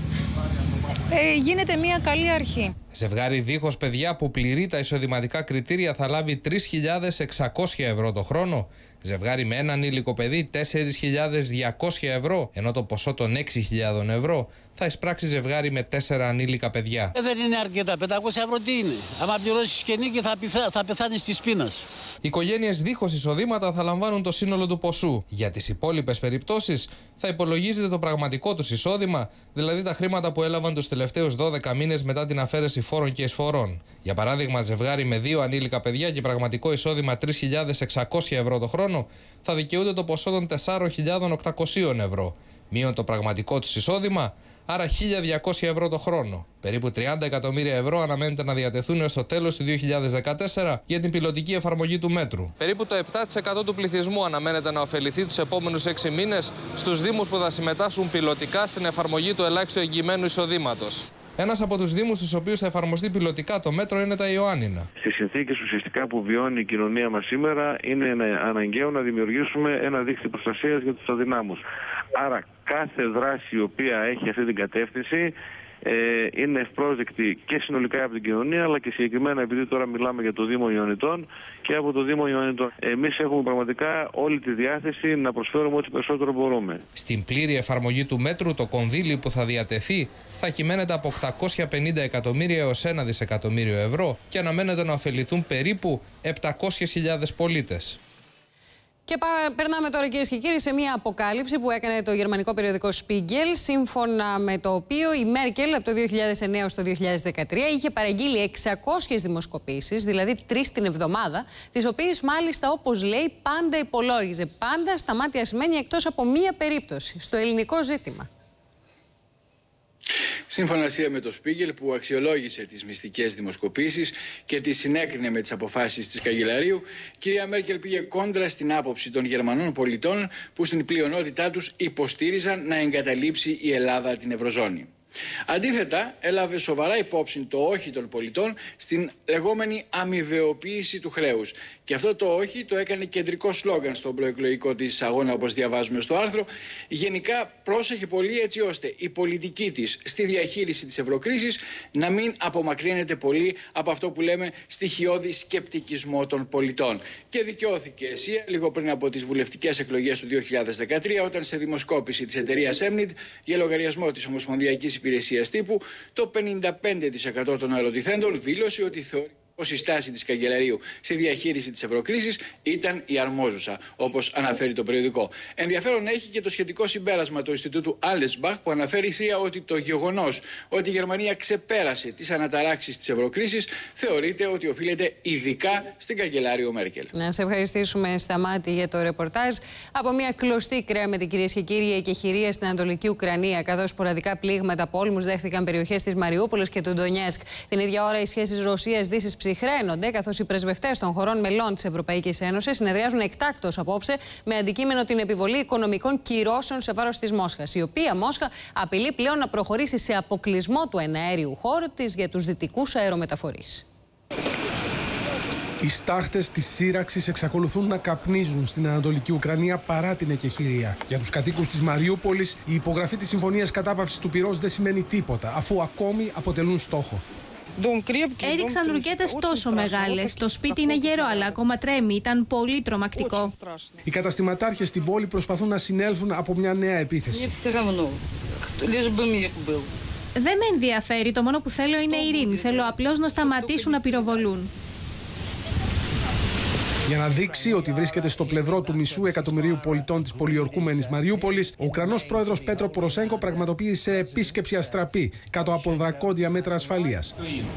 Γίνεται μια καλή αρχή. Ζευγάρι δίχως παιδιά που πληρεί τα εισοδηματικά κριτήρια θα λάβει 3.600 ευρώ το χρόνο. Ζευγάρι με ένα ανήλικο παιδί 4.200 ευρώ, ενώ το ποσό των 6.000 ευρώ θα εισπράξει ζευγάρι με 4 ανήλικα παιδιά. Δεν είναι αρκετά. 500 ευρώ τι είναι? Άμα πληρώσεις και νίκη θα πεθάνεις της πείνας. Οι οικογένειες δίχως εισοδήματα θα λαμβάνουν το σύνολο του ποσού. Για τις υπόλοιπες περιπτώσεις θα υπολογίζεται το πραγματικό τους εισόδημα, δηλαδή τα χρήματα που έλαβαν τους τελευταίους 12 μήνες μετά την αφαίρεση φόρων και εισφορών. Για παράδειγμα, ζευγάρι με 2 ανήλικα παιδιά και πραγματικό εισόδημα 3.600 ευρώ το χρόνο θα δικαιούνται το ποσό των 4.800 ευρώ, Μείον το πραγματικό τους εισόδημα, άρα 1.200 ευρώ το χρόνο. Περίπου 30 εκατομμύρια ευρώ αναμένεται να διατεθούν έως το τέλος του 2014 για την πιλωτική εφαρμογή του μέτρου. Περίπου το 7% του πληθυσμού αναμένεται να ωφεληθεί τους επόμενους 6 μήνες στους δήμους που θα συμμετάσχουν πιλωτικά στην εφαρμογή του ελάχιστου εγγυημένου εισοδήματος. Ένας από τους δήμους στους οποίους θα εφαρμοστεί πιλωτικά το μέτρο είναι τα Ιωάννινα. Στις συνθήκες ουσιαστικά που βιώνει η κοινωνία μας σήμερα, είναι αναγκαίο να δημιουργήσουμε ένα δίκτυο προστασίας για τους αδυνάμους. Άρα, κάθε δράση η οποία έχει αυτή την κατεύθυνση είναι ευπρόσδεκτη και συνολικά από την κοινωνία, αλλά και συγκεκριμένα επειδή τώρα μιλάμε για το Δήμο Ιωαννιτών και από το Δήμο Ιωαννιτών. Εμείς έχουμε πραγματικά όλη τη διάθεση να προσφέρουμε ό,τι περισσότερο μπορούμε. Στην πλήρη εφαρμογή του μέτρου, το κονδύλι που θα διατεθεί θα κυμαίνεται από 850 εκατομμύρια έως 1 δισεκατομμύριο ευρώ και αναμένεται να ωφεληθούν περίπου 700.000 πολίτες. Και περνάμε τώρα, κυρίες και κύριοι, σε μια αποκάλυψη που έκανε το γερμανικό περιοδικό Spiegel, σύμφωνα με το οποίο η Μέρκελ από το 2009 έως το 2013 είχε παραγγείλει 600 δημοσκοπήσεις, δηλαδή 3 την εβδομάδα, τις οποίες μάλιστα, όπως λέει, πάντα υπολόγιζε. Πάντα στα μάτια σημαίνει εκτός από μία περίπτωση, στο ελληνικό ζήτημα. Σύμφωνα με το Spiegel, που αξιολόγησε τις μυστικές δημοσκοπήσεις και τις συνέκρινε με τις αποφάσεις της καγκελαρίου, η κυρία Μέρκελ πήγε κόντρα στην άποψη των Γερμανών πολιτών που στην πλειονότητά τους υποστήριζαν να εγκαταλείψει η Ελλάδα την Ευρωζώνη. Αντίθετα, έλαβε σοβαρά υπόψη το όχι των πολιτών στην λεγόμενη αμοιβαιοποίηση του χρέους. Και αυτό το όχι το έκανε κεντρικό σλόγγαν στον προεκλογικό της αγώνα, όπως διαβάζουμε στο άρθρο. Γενικά πρόσεχε πολύ έτσι ώστε η πολιτική της στη διαχείριση της ευρωκρίσης να μην απομακρύνεται πολύ από αυτό που λέμε στοιχειώδη σκεπτικισμό των πολιτών. Και δικαιώθηκε εσύ λίγο πριν από τις βουλευτικές εκλογές του 2013, όταν σε δημοσκόπηση της εταιρείας Emnit για λογαριασμό της Ομοσπονδιακής Υπηρεσίας Τύπου, το 55% των ερωτηθέντων δήλωσε ότι θεωρεί πως η στάση της καγκελαρίου στη διαχείριση της ευρωκρίσης ήταν η αρμόζουσα, όπως αναφέρει το περιοδικό. Ενδιαφέρον έχει και το σχετικό συμπέρασμα του Ινστιτούτου Allesbach, που αναφέρει ότι το γεγονός ότι η Γερμανία ξεπέρασε τις αναταράξεις της ευρωκρίσης θεωρείται ότι οφείλεται ειδικά στην καγκελάριο Μέρκελ. Να σε ευχαριστήσουμε, Σταμάτη, για το ρεπορτάζ. Από μια κλωστή κρέμετη, κυρίες και κύριοι, εκεχηρία στην Ανατολική Ουκρανία, καθώς σποραδικά πλήγματα πόλμους δέχθηκαν περιοχές της Μαριούπολης και του Ντονιέσκ. Την ίδια ώρα οι σχέσεις Ρωσίας-Δύσης ψυχραίνονται, καθώς οι πρεσβευτές των χωρών μελών της Ευρωπαϊκής Ένωσης συνεδριάζουν εκτάκτως απόψε με αντικείμενο την επιβολή οικονομικών κυρώσεων σε βάρος της Μόσχας, η οποία Μόσχα απειλεί πλέον να προχωρήσει σε αποκλεισμό του εναέριου χώρου της για τους δυτικούς αερομεταφορείς. Οι στάχτες της σύραξης εξακολουθούν να καπνίζουν στην Ανατολική Ουκρανία παρά την εκεχηρία. Για τους κατοίκους της Μαριούπολης, η υπογραφή της Συμφωνίας Κατάπαυσης του Πυρός δεν σημαίνει τίποτα, αφού ακόμη αποτελούν στόχο. Έριξαν ρουκέτες τόσο μεγάλες. Το σπίτι είναι γερό, αλλά ακόμα τρέμει. Ήταν πολύ τρομακτικό. Οι καταστηματάρχες στην πόλη προσπαθούν να συνέλθουν από μια νέα επίθεση. Δεν με ενδιαφέρει. Το μόνο που θέλω είναι ειρήνη. Θέλω απλώς να σταματήσουν να πυροβολούν. Για να δείξει ότι βρίσκεται στο πλευρό του μισού εκατομμυρίου πολιτών της πολιορκούμενης Μαριούπολης, ο Ουκρανός πρόεδρος Πέτρο Ποροσέγκο πραγματοποίησε επίσκεψη αστραπή κάτω από δρακόντια μέτρα ασφαλείας.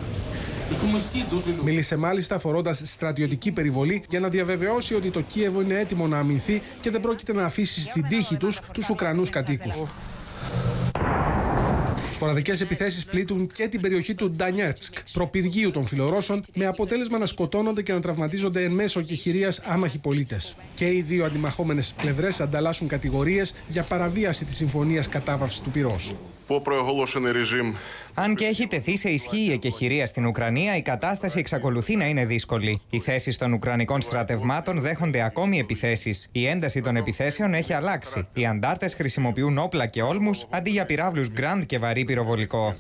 Μίλησε μάλιστα φορώντας στρατιωτική περιβολή για να διαβεβαιώσει ότι το Κίεβο είναι έτοιμο να αμυνθεί και δεν πρόκειται να αφήσει στην τύχη τους Ουκρανούς κατοίκους. Σποραδικές επιθέσεις πλήττουν και την περιοχή του Ντανιέτσκ, προπυργείου των φιλορώσων, με αποτέλεσμα να σκοτώνονται και να τραυματίζονται εν μέσω εκεχηρίας άμαχοι πολίτες. Και οι δύο αντιμαχόμενες πλευρές ανταλλάσσουν κατηγορίες για παραβίαση της Συμφωνίας Κατάπαυσης του Πυρός. Αν και έχει τεθεί σε ισχύ η εκεχηρία στην Ουκρανία, η κατάσταση εξακολουθεί να είναι δύσκολη. Οι θέσεις των Ουκρανικών στρατευμάτων δέχονται ακόμη επιθέσεις. Η ένταση των επιθέσεων έχει αλλάξει. Οι αντάρτες χρησιμοποιούν όπλα και όλμους αντί για πυράβλους γκραντ και βαρύ πυροβολικό.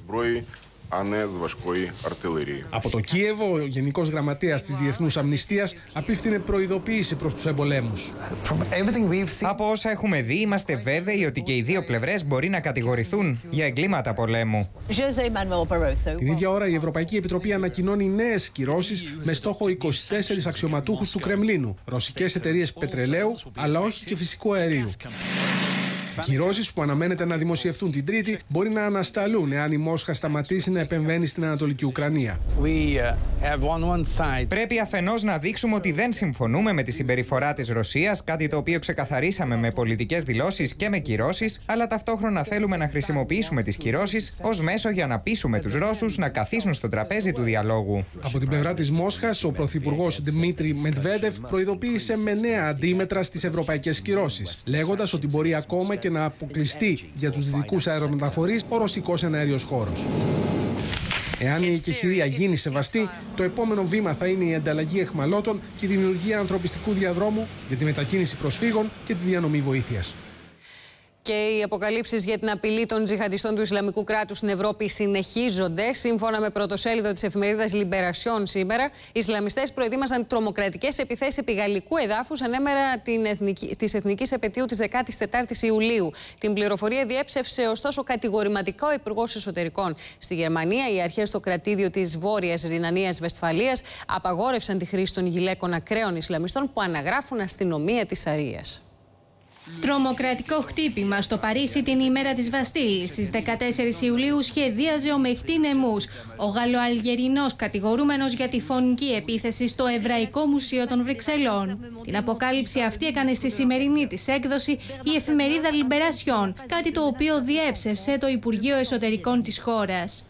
Από το Κίεβο, ο Γενικός Γραμματέας της Διεθνούς Αμνηστίας απίφθινε προειδοποίηση προς τους εμπολέμους. Από όσα έχουμε δει, είμαστε βέβαιοι ότι και οι δύο πλευρές μπορεί να κατηγορηθούν για εγκλήματα πολέμου. Την ίδια ώρα, η Ευρωπαϊκή Επιτροπή ανακοινώνει νέες κυρώσεις με στόχο 24 αξιωματούχους του Κρεμλίνου, ρωσικές εταιρείες πετρελαίου, αλλά όχι και φυσικού αερίου. Οι κυρώσεις που αναμένεται να δημοσιευτούν την Τρίτη μπορεί να ανασταλούν εάν η Μόσχα σταματήσει να επεμβαίνει στην Ανατολική Ουκρανία. Πρέπει αφενός να δείξουμε ότι δεν συμφωνούμε με τη συμπεριφορά της Ρωσίας, κάτι το οποίο ξεκαθαρίσαμε με πολιτικές δηλώσεις και με κυρώσεις, αλλά ταυτόχρονα θέλουμε να χρησιμοποιήσουμε τις κυρώσεις ως μέσο για να πείσουμε τους Ρώσους να καθίσουν στο τραπέζι του διαλόγου. Από την πλευρά της Μόσχας, ο πρωθυπουργός Δημήτρη Μετβέντεφ προειδοποίησε με νέα αντίμετρα στις ευρωπαϊκές κυρώσεις, λέγοντας ότι μπορεί ακόμα και να αποκλειστεί για τους δυτικούς αερομεταφορείς ο ρωσικός εναέριος χώρος. Εάν η εκεχηρία γίνει σεβαστή, το επόμενο βήμα θα είναι η ανταλλαγή αιχμαλώτων και η δημιουργία ανθρωπιστικού διαδρόμου για τη μετακίνηση προσφύγων και τη διανομή βοήθειας. Και οι αποκαλύψεις για την απειλή των τζιχαντιστών του Ισλαμικού κράτους στην Ευρώπη συνεχίζονται. Σύμφωνα με πρωτοσέλιδο της εφημερίδας Libération σήμερα, οι Ισλαμιστές προετοίμασαν τρομοκρατικές επιθέσεις επί γαλλικού εδάφους ανέμερα της εθνικής επετείου της 14ης Ιουλίου. Την πληροφορία διέψευσε ωστόσο κατηγορηματικά ο Υπουργός Εσωτερικών. Στη Γερμανία, οι αρχές στο κρατήδιο της Βόρειας Ρινανίας Βεσφαλίας απαγόρευσαν τη χρήση των γυλαίκων ακραίων Ισλαμιστών που αναγράφουν αστυνομία της Σαρίας. Τρομοκρατικό χτύπημα στο Παρίσι την ημέρα της Βαστίλης. Στις 14 Ιουλίου σχεδίαζε ο Μεχτή Νεμούς, ο Γαλλοαλγερινός κατηγορούμενος για τη φωνική επίθεση στο Εβραϊκό Μουσείο των Βρυξελών. Την αποκάλυψη αυτή έκανε στη σημερινή της έκδοση η εφημερίδα Libération, κάτι το οποίο διέψευσε το Υπουργείο Εσωτερικών της χώρας.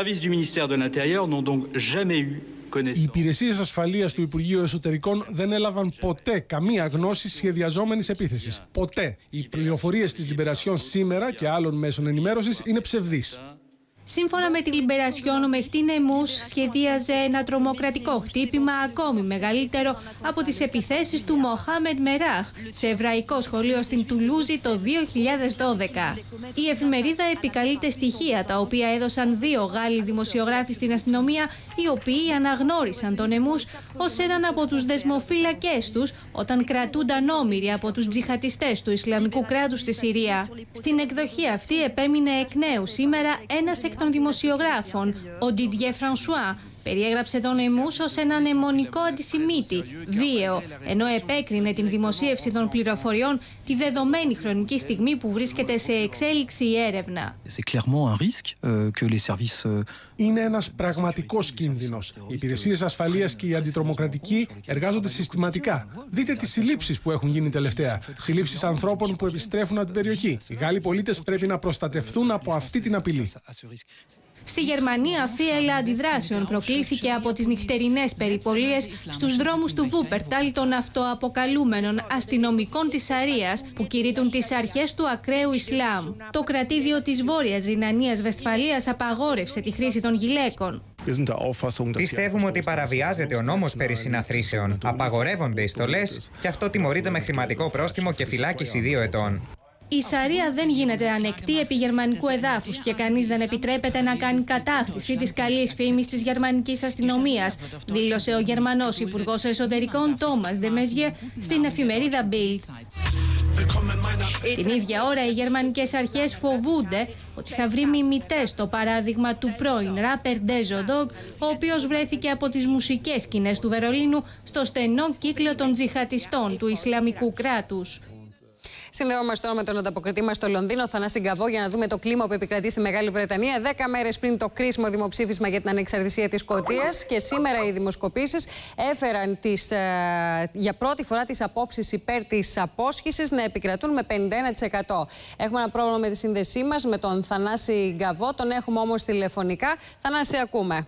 Οι υπηρεσίες ασφαλείας του Υπουργείου Εσωτερικών δεν έλαβαν ποτέ καμία γνώση σχεδιαζόμενης επίθεσης. Ποτέ. Οι πληροφορίες της Libération σήμερα και άλλων μέσων ενημέρωσης είναι ψευδείς. Σύμφωνα με τη Libération, ο Μεχτή Νεμούς σχεδίαζε ένα τρομοκρατικό χτύπημα ακόμη μεγαλύτερο από τις επιθέσεις του Μοχάμεντ Μεράχ σε εβραϊκό σχολείο στην Τουλούζη το 2012. Η εφημερίδα επικαλείται στοιχεία τα οποία έδωσαν 2 Γάλλοι δημοσιογράφοι στην αστυνομία, οι οποίοι αναγνώρισαν τον Νεμούς ως έναν από τους δεσμοφύλακές τους όταν κρατούνταν όμηροι από τους τζιχατιστές του Ισλαμικού κράτους στη Συρία. Στην εκδοχή αυτή επέμεινε εκ νέου σήμερα ένας εκ των δημοσιογράφων, ο Ντιντιέ Φρανσουά. Περιέγραψε τον Νεμούς ως έναν αιμονικό αντισημίτη, βίαιο, ενώ επέκρινε την δημοσίευση των πληροφοριών τη δεδομένη χρονική στιγμή που βρίσκεται σε εξέλιξη η έρευνα. Είναι ένας πραγματικός κίνδυνος. Οι υπηρεσίες ασφαλείας και οι αντιτρομοκρατικοί εργάζονται συστηματικά. Δείτε τις συλλήψεις που έχουν γίνει τελευταία. Συλλήψεις ανθρώπων που επιστρέφουν από την περιοχή. Οι Γάλλοι πολίτες πρέπει να προστατευτούν από αυτή την απειλή. Στη Γερμανία, θύελλα αντιδράσεων προκλήθηκε από τις νυχτερινές περιπολίες στους δρόμους του Βούπερταλ των αυτοαποκαλούμενων αστυνομικών της Σαρίας που κηρύττουν τις αρχές του ακραίου Ισλάμ. Το κρατήδιο της Βόρειας Ρινανίας Βεσφαλίας απαγόρευσε τη χρήση των γυλαίκων. Πιστεύουμε ότι παραβιάζεται ο νόμος περί συναθρήσεων. Απαγορεύονται οι στολές και αυτό τιμωρείται με χρηματικό πρόστιμο και φυλάκιση 2 ετών. Η Σαρία δεν γίνεται ανεκτή επί γερμανικού εδάφους και κανείς δεν επιτρέπεται να κάνει κατάχρηση της καλής φήμης της γερμανικής αστυνομίας, δήλωσε ο Γερμανός Υπουργός Εσωτερικών Τόμας Ντε Μέζιε στην εφημερίδα Bild. Την ίδια ώρα οι γερμανικές αρχές φοβούνται ότι θα βρει μιμητές το παράδειγμα του πρώην ράπερ Ντέζο Ντόγκ, ο οποίος βρέθηκε από τις μουσικές σκηνές του Βερολίνου στο στενό κύκλο των τζιχατιστών του Ισλαμικού κράτους. Συνδεόμαστε τώρα με τον ανταποκριτή μας στο Λονδίνο, Θανάση Γκαβό, για να δούμε το κλίμα που επικρατεί στη Μεγάλη Βρετανία. 10 μέρες πριν το κρίσιμο δημοψήφισμα για την ανεξαρτησία της Σκωτίας. Και σήμερα οι δημοσκοπήσεις έφεραν για πρώτη φορά τις απόψεις υπέρ της απόσχησης να επικρατούν με 51%. Έχουμε ένα πρόβλημα με τη σύνδεσή μας με τον Θανάση Γκαβό. Τον έχουμε όμως τηλεφωνικά. Θανάση, ακούμε.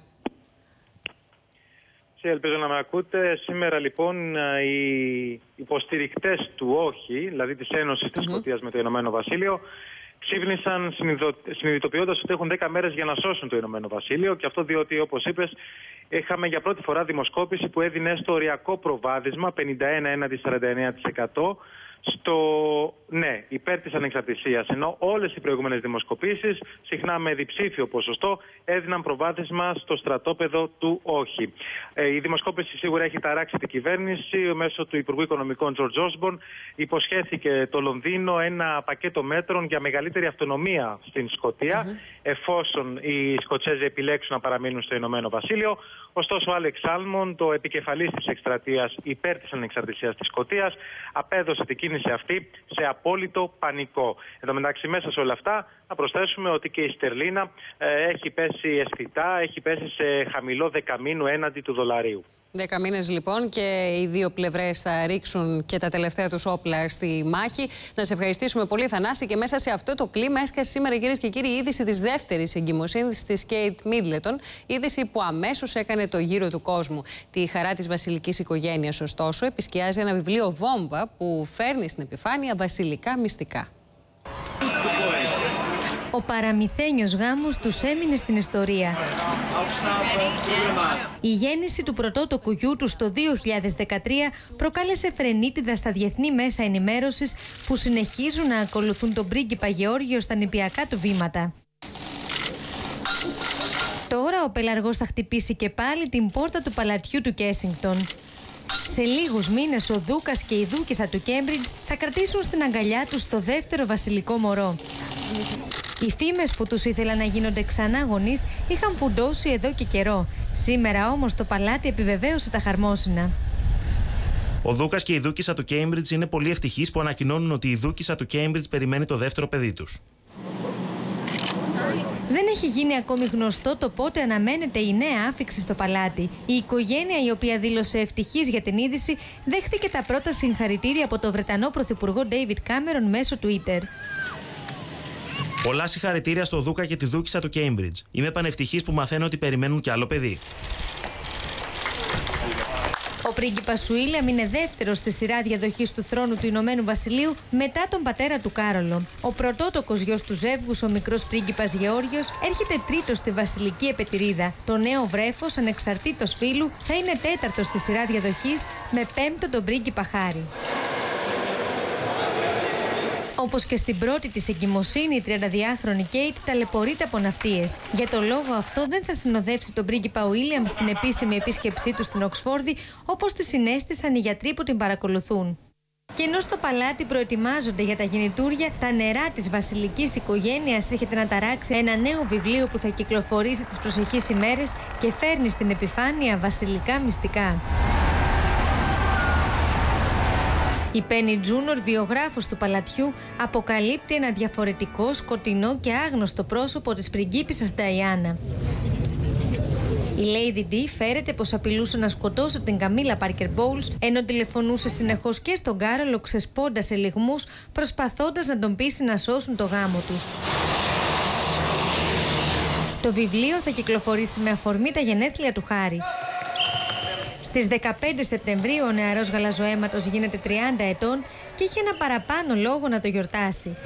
Ελπίζω να με ακούτε. Σήμερα λοιπόν οι υποστηρικτές του όχι, δηλαδή της Ένωσης της Σκωτίας με το Ηνωμένο Βασίλειο, ξύπνησαν συνειδητοποιώντας ότι έχουν 10 μέρες για να σώσουν το Ηνωμένο Βασίλειο, και αυτό διότι, όπως είπες, είχαμε για πρώτη φορά δημοσκόπηση που έδινε στο οριακό προβάδισμα 51 έναντι 49% στο ναι, υπέρ της ανεξαρτησίας, ενώ όλες οι προηγούμενες δημοσκοπήσεις, συχνά με διψήφιο ποσοστό, έδιναν προβάδισμα στο στρατόπεδο του όχι. Η δημοσκόπηση σίγουρα έχει ταράξει την κυβέρνηση. Μέσω του Υπουργού Οικονομικών George Osborne υποσχέθηκε το Λονδίνο ένα πακέτο μέτρων για μεγαλύτερη αυτονομία στην Σκωτία, εφόσον οι Σκοτσέζοι επιλέξουν να παραμείνουν στο Ηνωμένο Βασίλειο. Ωστόσο, ο Άλεξ Σάλμον, το επικεφαλής της εκστρατείας υπέρ της ανεξαρτησίας της Σκωτίας, απέδωσε την κίνηση κυβέρνηση αυτή σε απόλυτο πανικό. Εν τω μεταξύ, μέσα σε όλα αυτά, να προσθέσουμε ότι και η στερλίνα έχει πέσει αισθητά, έχει πέσει σε χαμηλό δεκαμήνου έναντι του δολαρίου. 10 μήνες λοιπόν και οι δύο πλευρές θα ρίξουν και τα τελευταία τους όπλα στη μάχη. Να σε ευχαριστήσουμε πολύ, Θανάση. Και μέσα σε αυτό το κλίμα έσκασε σήμερα, κυρίες και κύριοι, η είδηση της δεύτερης εγκυμοσύνης της Κέιτ Μίτλετον. Είδηση που αμέσως έκανε το γύρο του κόσμου. Τη χαρά της βασιλικής οικογένειας, ωστόσο, επισκιάζει ένα βιβλίο βόμβα που φέρνει στην επιφάνεια βασιλικά μυστικά. Ο παραμυθένιος γάμος τους έμεινε στην ιστορία. Η γέννηση του πρωτότοκου γιού του το 2013 προκάλεσε φρενίτιδα στα διεθνή μέσα ενημέρωσης που συνεχίζουν να ακολουθούν τον πρίγκιπα Γεώργιο στα νηπιακά του βήματα. Τώρα ο πελαργός θα χτυπήσει και πάλι την πόρτα του παλατιού του Κέσινγκτον. Σε λίγους μήνες ο Δούκας και η Δούκισσα του Κέμπριτζ θα κρατήσουν στην αγκαλιά τους το δεύτερο βασιλικό μωρό. Οι φήμες που τους ήθελαν να γίνονται ξανά γονείς είχαν φουντώσει εδώ και καιρό. Σήμερα όμως το παλάτι επιβεβαίωσε τα χαρμόσυνα. Ο Δούκας και η Δούκισσα του Κέμπριτζ είναι πολύ ευτυχείς που ανακοινώνουν ότι η Δούκισσα του Κέμπριτζ περιμένει το δεύτερο παιδί τους. Δεν έχει γίνει ακόμη γνωστό το πότε αναμένεται η νέα άφιξη στο παλάτι. Η οικογένεια, η οποία δήλωσε ευτυχής για την είδηση, δέχθηκε τα πρώτα συγχαρητήρια από τον Βρετανό Πρωθυπουργό David Cameron μέσω Twitter. Πολλά συγχαρητήρια στο Δούκα και τη Δούκισσα του Κέιμπριτζ. Είμαι πανευτυχής που μαθαίνω ότι περιμένουν κι άλλο παιδί. Ο πρίγκιπας Ουίλιαμ είναι δεύτερος στη σειρά διαδοχής του θρόνου του Ηνωμένου Βασιλείου μετά τον πατέρα του Κάρολο. Ο πρωτότοκος γιος του ζεύγους, ο μικρός πρίγκιπας Γεώργιος, έρχεται τρίτος στη βασιλική επετηρίδα. Το νέο βρέφος, ανεξαρτήτως φύλου, θα είναι τέταρτος στη σειρά διαδοχής με πέμπτο τον πρίγκιπα Χάρι. Όπως και στην πρώτη της εγκυμοσύνη, η 32χρονη Κέιτ ταλαιπωρείται από ναυτίες. Για το λόγο αυτό δεν θα συνοδεύσει τον πρίγκιπα Ουίλιαμ στην επίσημη επίσκεψή του στην Οξφόρδη, όπως τη συνέστησαν οι γιατροί που την παρακολουθούν. Και ενώ στο παλάτι προετοιμάζονται για τα γεννητούρια, τα νερά της βασιλικής οικογένειας έρχεται να ταράξει ένα νέο βιβλίο που θα κυκλοφορήσει τις προσεχείς ημέρες και φέρνει στην επιφάνεια βασιλικά μυστικά. Η Πένι Τζούνορ, βιογράφος του παλατιού, αποκαλύπτει ένα διαφορετικό, σκοτεινό και άγνωστο πρόσωπο της πριγκίπισσας Νταϊάννα. Η Lady Di φέρεται πως απειλούσε να σκοτώσει την Καμίλα Πάρκερ Μπόουλς, ενώ τηλεφωνούσε συνεχώς και στον Κάρολο ξεσπώντας σε λυγμούς, προσπαθώντας να τον πείσει να σώσουν το γάμο τους. Το βιβλίο θα κυκλοφορήσει με αφορμή τα γενέθλια του Χάρι. Στις 15 Σεπτεμβρίου ο νεαρός γαλαζοαίματος γίνεται 30 ετών και είχε ένα παραπάνω λόγο να το γιορτάσει.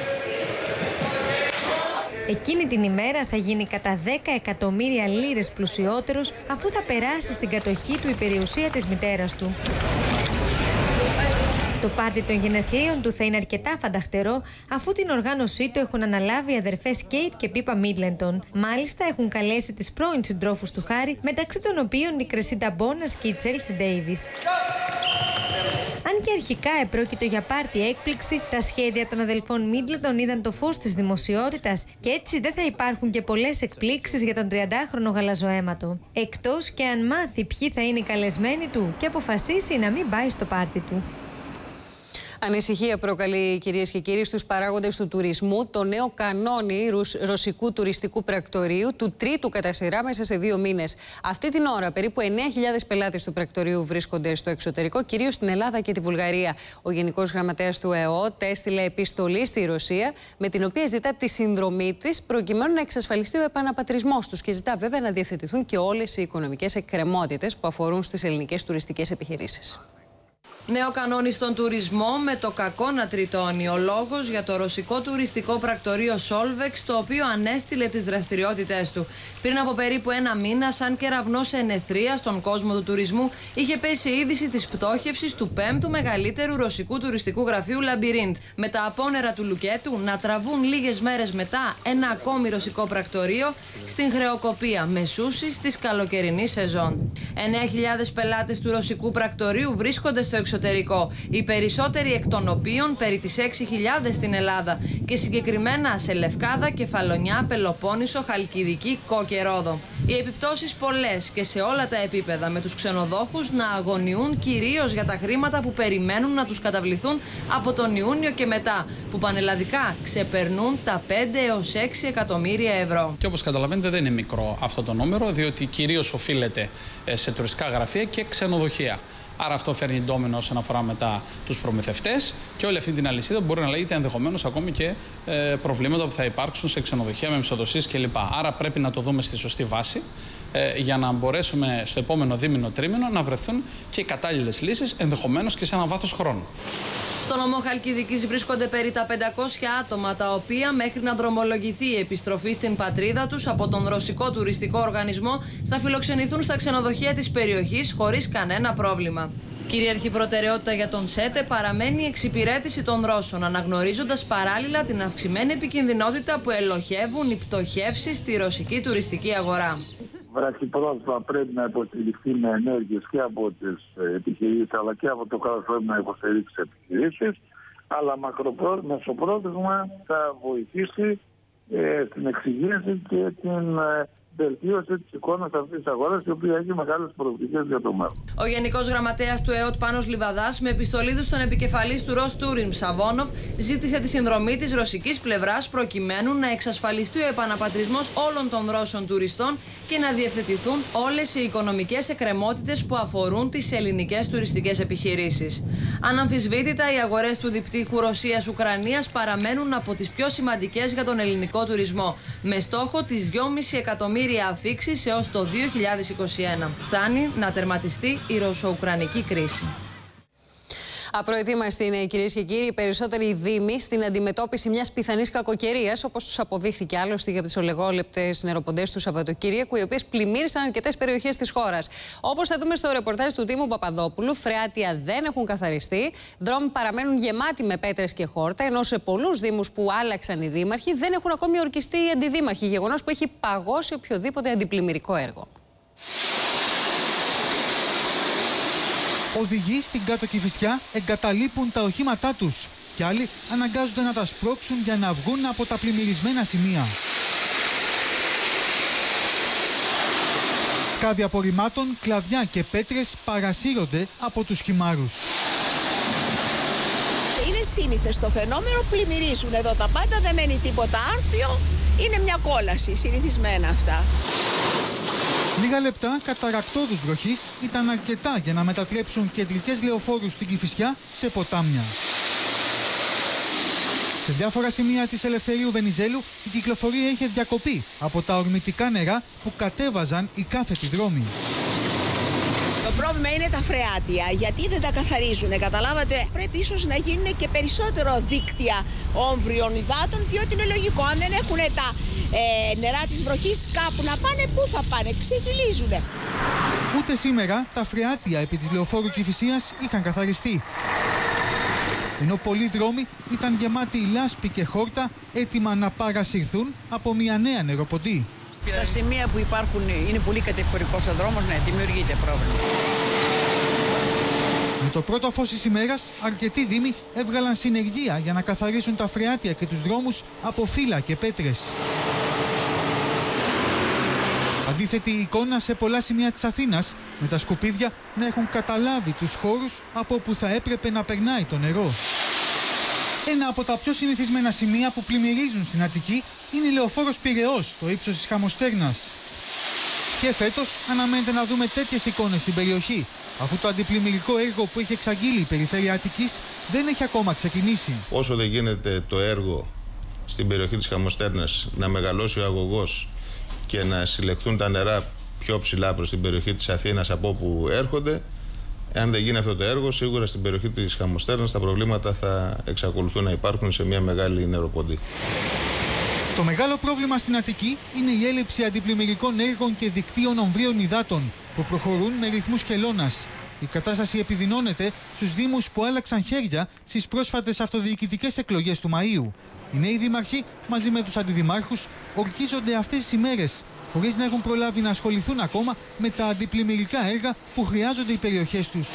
Εκείνη την ημέρα θα γίνει κατά 10 εκατομμύρια λίρες πλουσιότερος, αφού θα περάσει στην κατοχή του η περιουσία της μητέρας του. Το πάρτι των γενεθλίων του θα είναι αρκετά φανταχτερό, αφού την οργάνωσή του έχουν αναλάβει οι αδερφές Κέιτ και Πίπα Μίτλετον. Μάλιστα έχουν καλέσει τις πρώην συντρόφους του Χάρι, μεταξύ των οποίων η Κρεσίντα Μπόνας και η Τσέλσι Ντέιβις. Αν και αρχικά επρόκειτο για πάρτι έκπληξη, τα σχέδια των αδελφών Μίτλετον είδαν το φως της δημοσιότητας και έτσι δεν θα υπάρχουν και πολλές εκπλήξεις για τον 30χρονο γαλαζοαίματο. Εκτός και αν μάθει ποιοι θα είναι οι καλεσμένοι του και αποφασίσει να μην πάει στο πάρτι του. Ανησυχία προκαλεί, κυρίες και κύριοι, στους παράγοντες του τουρισμού το νέο κανόνι ρωσικού τουριστικού πρακτορείου, του τρίτου κατά σειρά μέσα σε 2 μήνες. Αυτή την ώρα περίπου 9.000 πελάτες του πρακτορείου βρίσκονται στο εξωτερικό, κυρίως στην Ελλάδα και τη Βουλγαρία. Ο Γενικός Γραμματέας του ΕΟΤ έστειλε επιστολή στη Ρωσία, με την οποία ζητά τη συνδρομή της προκειμένου να εξασφαλιστεί ο επαναπατρισμός τους και ζητά βέβαια να διευθετηθούν και όλες οι οικονομικές εκκρεμότητες που αφορούν στις ελληνικές τουριστικές επιχειρήσεις. Νέο κανόνι στον τουρισμό με το κακό να τριτώνει. Ο λόγος για το ρωσικό τουριστικό πρακτορείο Solvex, το οποίο ανέστηλε τις δραστηριότητές του. Πριν από περίπου 1 μήνα, σαν κεραυνός ενεθρία στον κόσμο του τουρισμού, είχε πέσει η είδηση της πτώχευσης του 5ου μεγαλύτερου ρωσικού τουριστικού γραφείου Labyrinth. Με τα απόνερα του λουκέτου να τραβούν λίγες μέρες μετά ένα ακόμη ρωσικό πρακτορείο στην χρεοκοπία μεσούσης της καλοκαιρινής σεζόν. 9.000 πελάτες του ρωσικού πρακτορείου βρίσκονται στο εξωτερικό, οι περισσότεροι εκ των οποίων περί τις 6.000 στην Ελλάδα και συγκεκριμένα σε Λευκάδα, Κεφαλονιά, Πελοπόννησο, Χαλκιδική, Κό και Ρόδο. Οι επιπτώσεις πολλές και σε όλα τα επίπεδα, με τους ξενοδόχους να αγωνιούν κυρίως για τα χρήματα που περιμένουν να τους καταβληθούν από τον Ιούνιο και μετά, που πανελλαδικά ξεπερνούν τα 5 έως 6 εκατομμύρια ευρώ. Και όπως καταλαβαίνετε δεν είναι μικρό αυτό το νούμερο, διότι κυρίως οφείλεται σε τουριστικά γραφεία και ξενοδοχεία. Άρα αυτό φέρνει ντόμινο όσον αφορά μετά τους προμηθευτές και όλη αυτή την αλυσίδα μπορεί να λέγεται ενδεχομένως ακόμη και προβλήματα που θα υπάρξουν σε ξενοδοχεία με μισθοδοσίες κλπ. Άρα πρέπει να το δούμε στη σωστή βάση για να μπορέσουμε στο επόμενο δίμηνο-τρίμηνο να βρεθούν και οι κατάλληλες λύσεις, ενδεχομένως και σε ένα βάθος χρόνου. Στο νομό Χαλκιδικής βρίσκονται περί τα 500 άτομα, τα οποία μέχρι να δρομολογηθεί η επιστροφή στην πατρίδα τους από τον Ρωσικό Τουριστικό Οργανισμό θα φιλοξενηθούν στα ξενοδοχεία της περιοχής χωρίς κανένα πρόβλημα. Κυρίαρχη προτεραιότητα για τον ΣΕΤΕ παραμένει η εξυπηρέτηση των Ρώσων, αναγνωρίζοντας παράλληλα την αυξημένη επικινδυνότητα που ελοχεύουν οι πτωχεύσεις στη ρωσική τουριστική αγορά. Βραχυπρόθεσμα πρέπει να υποστηριχθεί με ενέργειες και από τις επιχειρήσεις αλλά και από το κράτος πρέπει να υποστηρίξει τις επιχειρήσεις, αλλά μεσοπρόθεσμα θα βοηθήσει στην εξυγίανση και την βελτίωση της εικόνας αυτής της αγοράς, η οποία έχει μεγάλες προοπτικές για το μέλλον. Ο Γενικός Γραμματέας του ΕΟΤ Πάνος Λιβαδάς, με επιστολή του στον επικεφαλής του Ροστούριμ Σαββόνοφ, ζήτησε τη συνδρομή της ρωσικής πλευράς προκειμένου να εξασφαλιστεί ο επαναπατρισμός όλων των Ρώσων τουριστών και να διευθετηθούν όλες οι οικονομικές εκκρεμότητες που αφορούν τις ελληνικές τουριστικές επιχειρήσεις. Αναμφισβήτητα, οι αγορές του διπτύχου Ρωσίας-Ουκρανίας παραμένουν από τις πιο σημαντικές για τον ελληνικό τουρισμό, με στόχο τις 2,5 εκατομμύρια αφήξεις έως το 2021. Φτάνει να τερματιστεί η ρωσο-ουκρανική κρίση. Απροετοίμαστοι είναι, κυρίες και κύριοι, οι περισσότεροι δήμοι στην αντιμετώπιση μιας πιθανής κακοκαιρίας, όπως τους αποδείχθηκε άλλωστε για τις ολεγόλεπτες νεροποντές του Σαββατοκύριακου, οι οποίες πλημμύρισαν αρκετές περιοχές της χώρας. Όπως θα δούμε στο ρεπορτάζ του Τίμου Παπαδόπουλου, φρεάτια δεν έχουν καθαριστεί, δρόμοι παραμένουν γεμάτοι με πέτρες και χόρτα, ενώ σε πολλούς δήμους που άλλαξαν οι δήμαρχοι δεν έχουν ακόμη ορκιστεί οι αντιδήμαρχοι, γεγονός που έχει παγώσει οποιοδήποτε αντιπλημμυρικό έργο. Οδηγοί στην Κάτω Κηφισιά εγκαταλείπουν τα οχήματά τους και άλλοι αναγκάζονται να τα σπρώξουν για να βγουν από τα πλημμυρισμένα σημεία. Κάδια απορριμμάτων, κλαδιά και πέτρες παρασύρονται από τους χυμάρους. Είναι σύνηθες το φαινόμενο, πλημμυρίζουν εδώ τα πάντα, δεν μένει τίποτα άρθιο, είναι μια κόλαση, συνηθισμένα αυτά. Λίγα λεπτά καταρρακτώδους βροχής ήταν αρκετά για να μετατρέψουν κεντρικές λεωφόρους στην Κηφισιά σε ποτάμια. Σε διάφορα σημεία της Ελευθερίου Βενιζέλου η κυκλοφορία είχε διακοπεί από τα ορμητικά νερά που κατέβαζαν οι κάθετοι δρόμοι. Το πρόβλημα είναι τα φρεάτια, γιατί δεν τα καθαρίζουν. Καταλάβατε, πρέπει ίσως να γίνουν και περισσότερο δίκτυα όμβριων υδάτων, διότι είναι λογικό. Αν δεν έχουν τα νερά της βροχής κάπου να πάνε, πού θα πάνε, ξεχυλίζουν. Ούτε σήμερα τα φρεάτια επί της λεωφόρου Κηφισίας είχαν καθαριστεί. Ενώ πολλοί δρόμοι ήταν γεμάτοι λάσπη και χόρτα, έτοιμα να παρασυρθούν από μια νέα νεροποντή. Στα σημεία που είναι πολύ κατηφορικός ο δρόμος, ναι, δημιουργείται πρόβλημα. Με το πρώτο φως της ημέρας, αρκετοί δήμοι έβγαλαν συνεργεία για να καθαρίσουν τα φρεάτια και τους δρόμους από φύλλα και πέτρες. Αντίθετη η εικόνα σε πολλά σημεία της Αθήνας, με τα σκουπίδια να έχουν καταλάβει τους χώρους από όπου θα έπρεπε να περνάει το νερό. Ένα από τα πιο συνηθισμένα σημεία που πλημμυρίζουν στην Αττική είναι η λεωφόρος Πειραιώς, στο ύψος της Χαμοστέρνας. Και φέτος αναμένεται να δούμε τέτοιες εικόνες στην περιοχή, αφού το αντιπλημμυρικό έργο που έχει εξαγγείλει η Περιφέρεια Αττικής δεν έχει ακόμα ξεκινήσει. Όσο δεν γίνεται το έργο στην περιοχή της Χαμοστέρνας να μεγαλώσει ο αγωγός και να συλλεχθούν τα νερά πιο ψηλά προς την περιοχή της Αθήνας από όπου έρχονται, εάν δεν γίνει αυτό το έργο, σίγουρα στην περιοχή της Χαμοστέρνας τα προβλήματα θα εξακολουθούν να υπάρχουν σε μια μεγάλη νεροποντή. Το μεγάλο πρόβλημα στην Αττική είναι η έλλειψη αντιπλημμυρικών έργων και δικτύων ομβρίων υδάτων που προχωρούν με ρυθμούς χελώνας. Η κατάσταση επιδεινώνεται στους δήμους που άλλαξαν χέρια στις πρόσφατες αυτοδιοικητικές εκλογές του Μαΐου. Οι νέοι δήμαρχοι μαζί με τους αντιδημάρχους ορκίζονται αυτές τις ημέρες, χωρίς να έχουν προλάβει να ασχοληθούν ακόμα με τα αντιπλημμυρικά έργα που χρειάζονται οι περιοχές τους.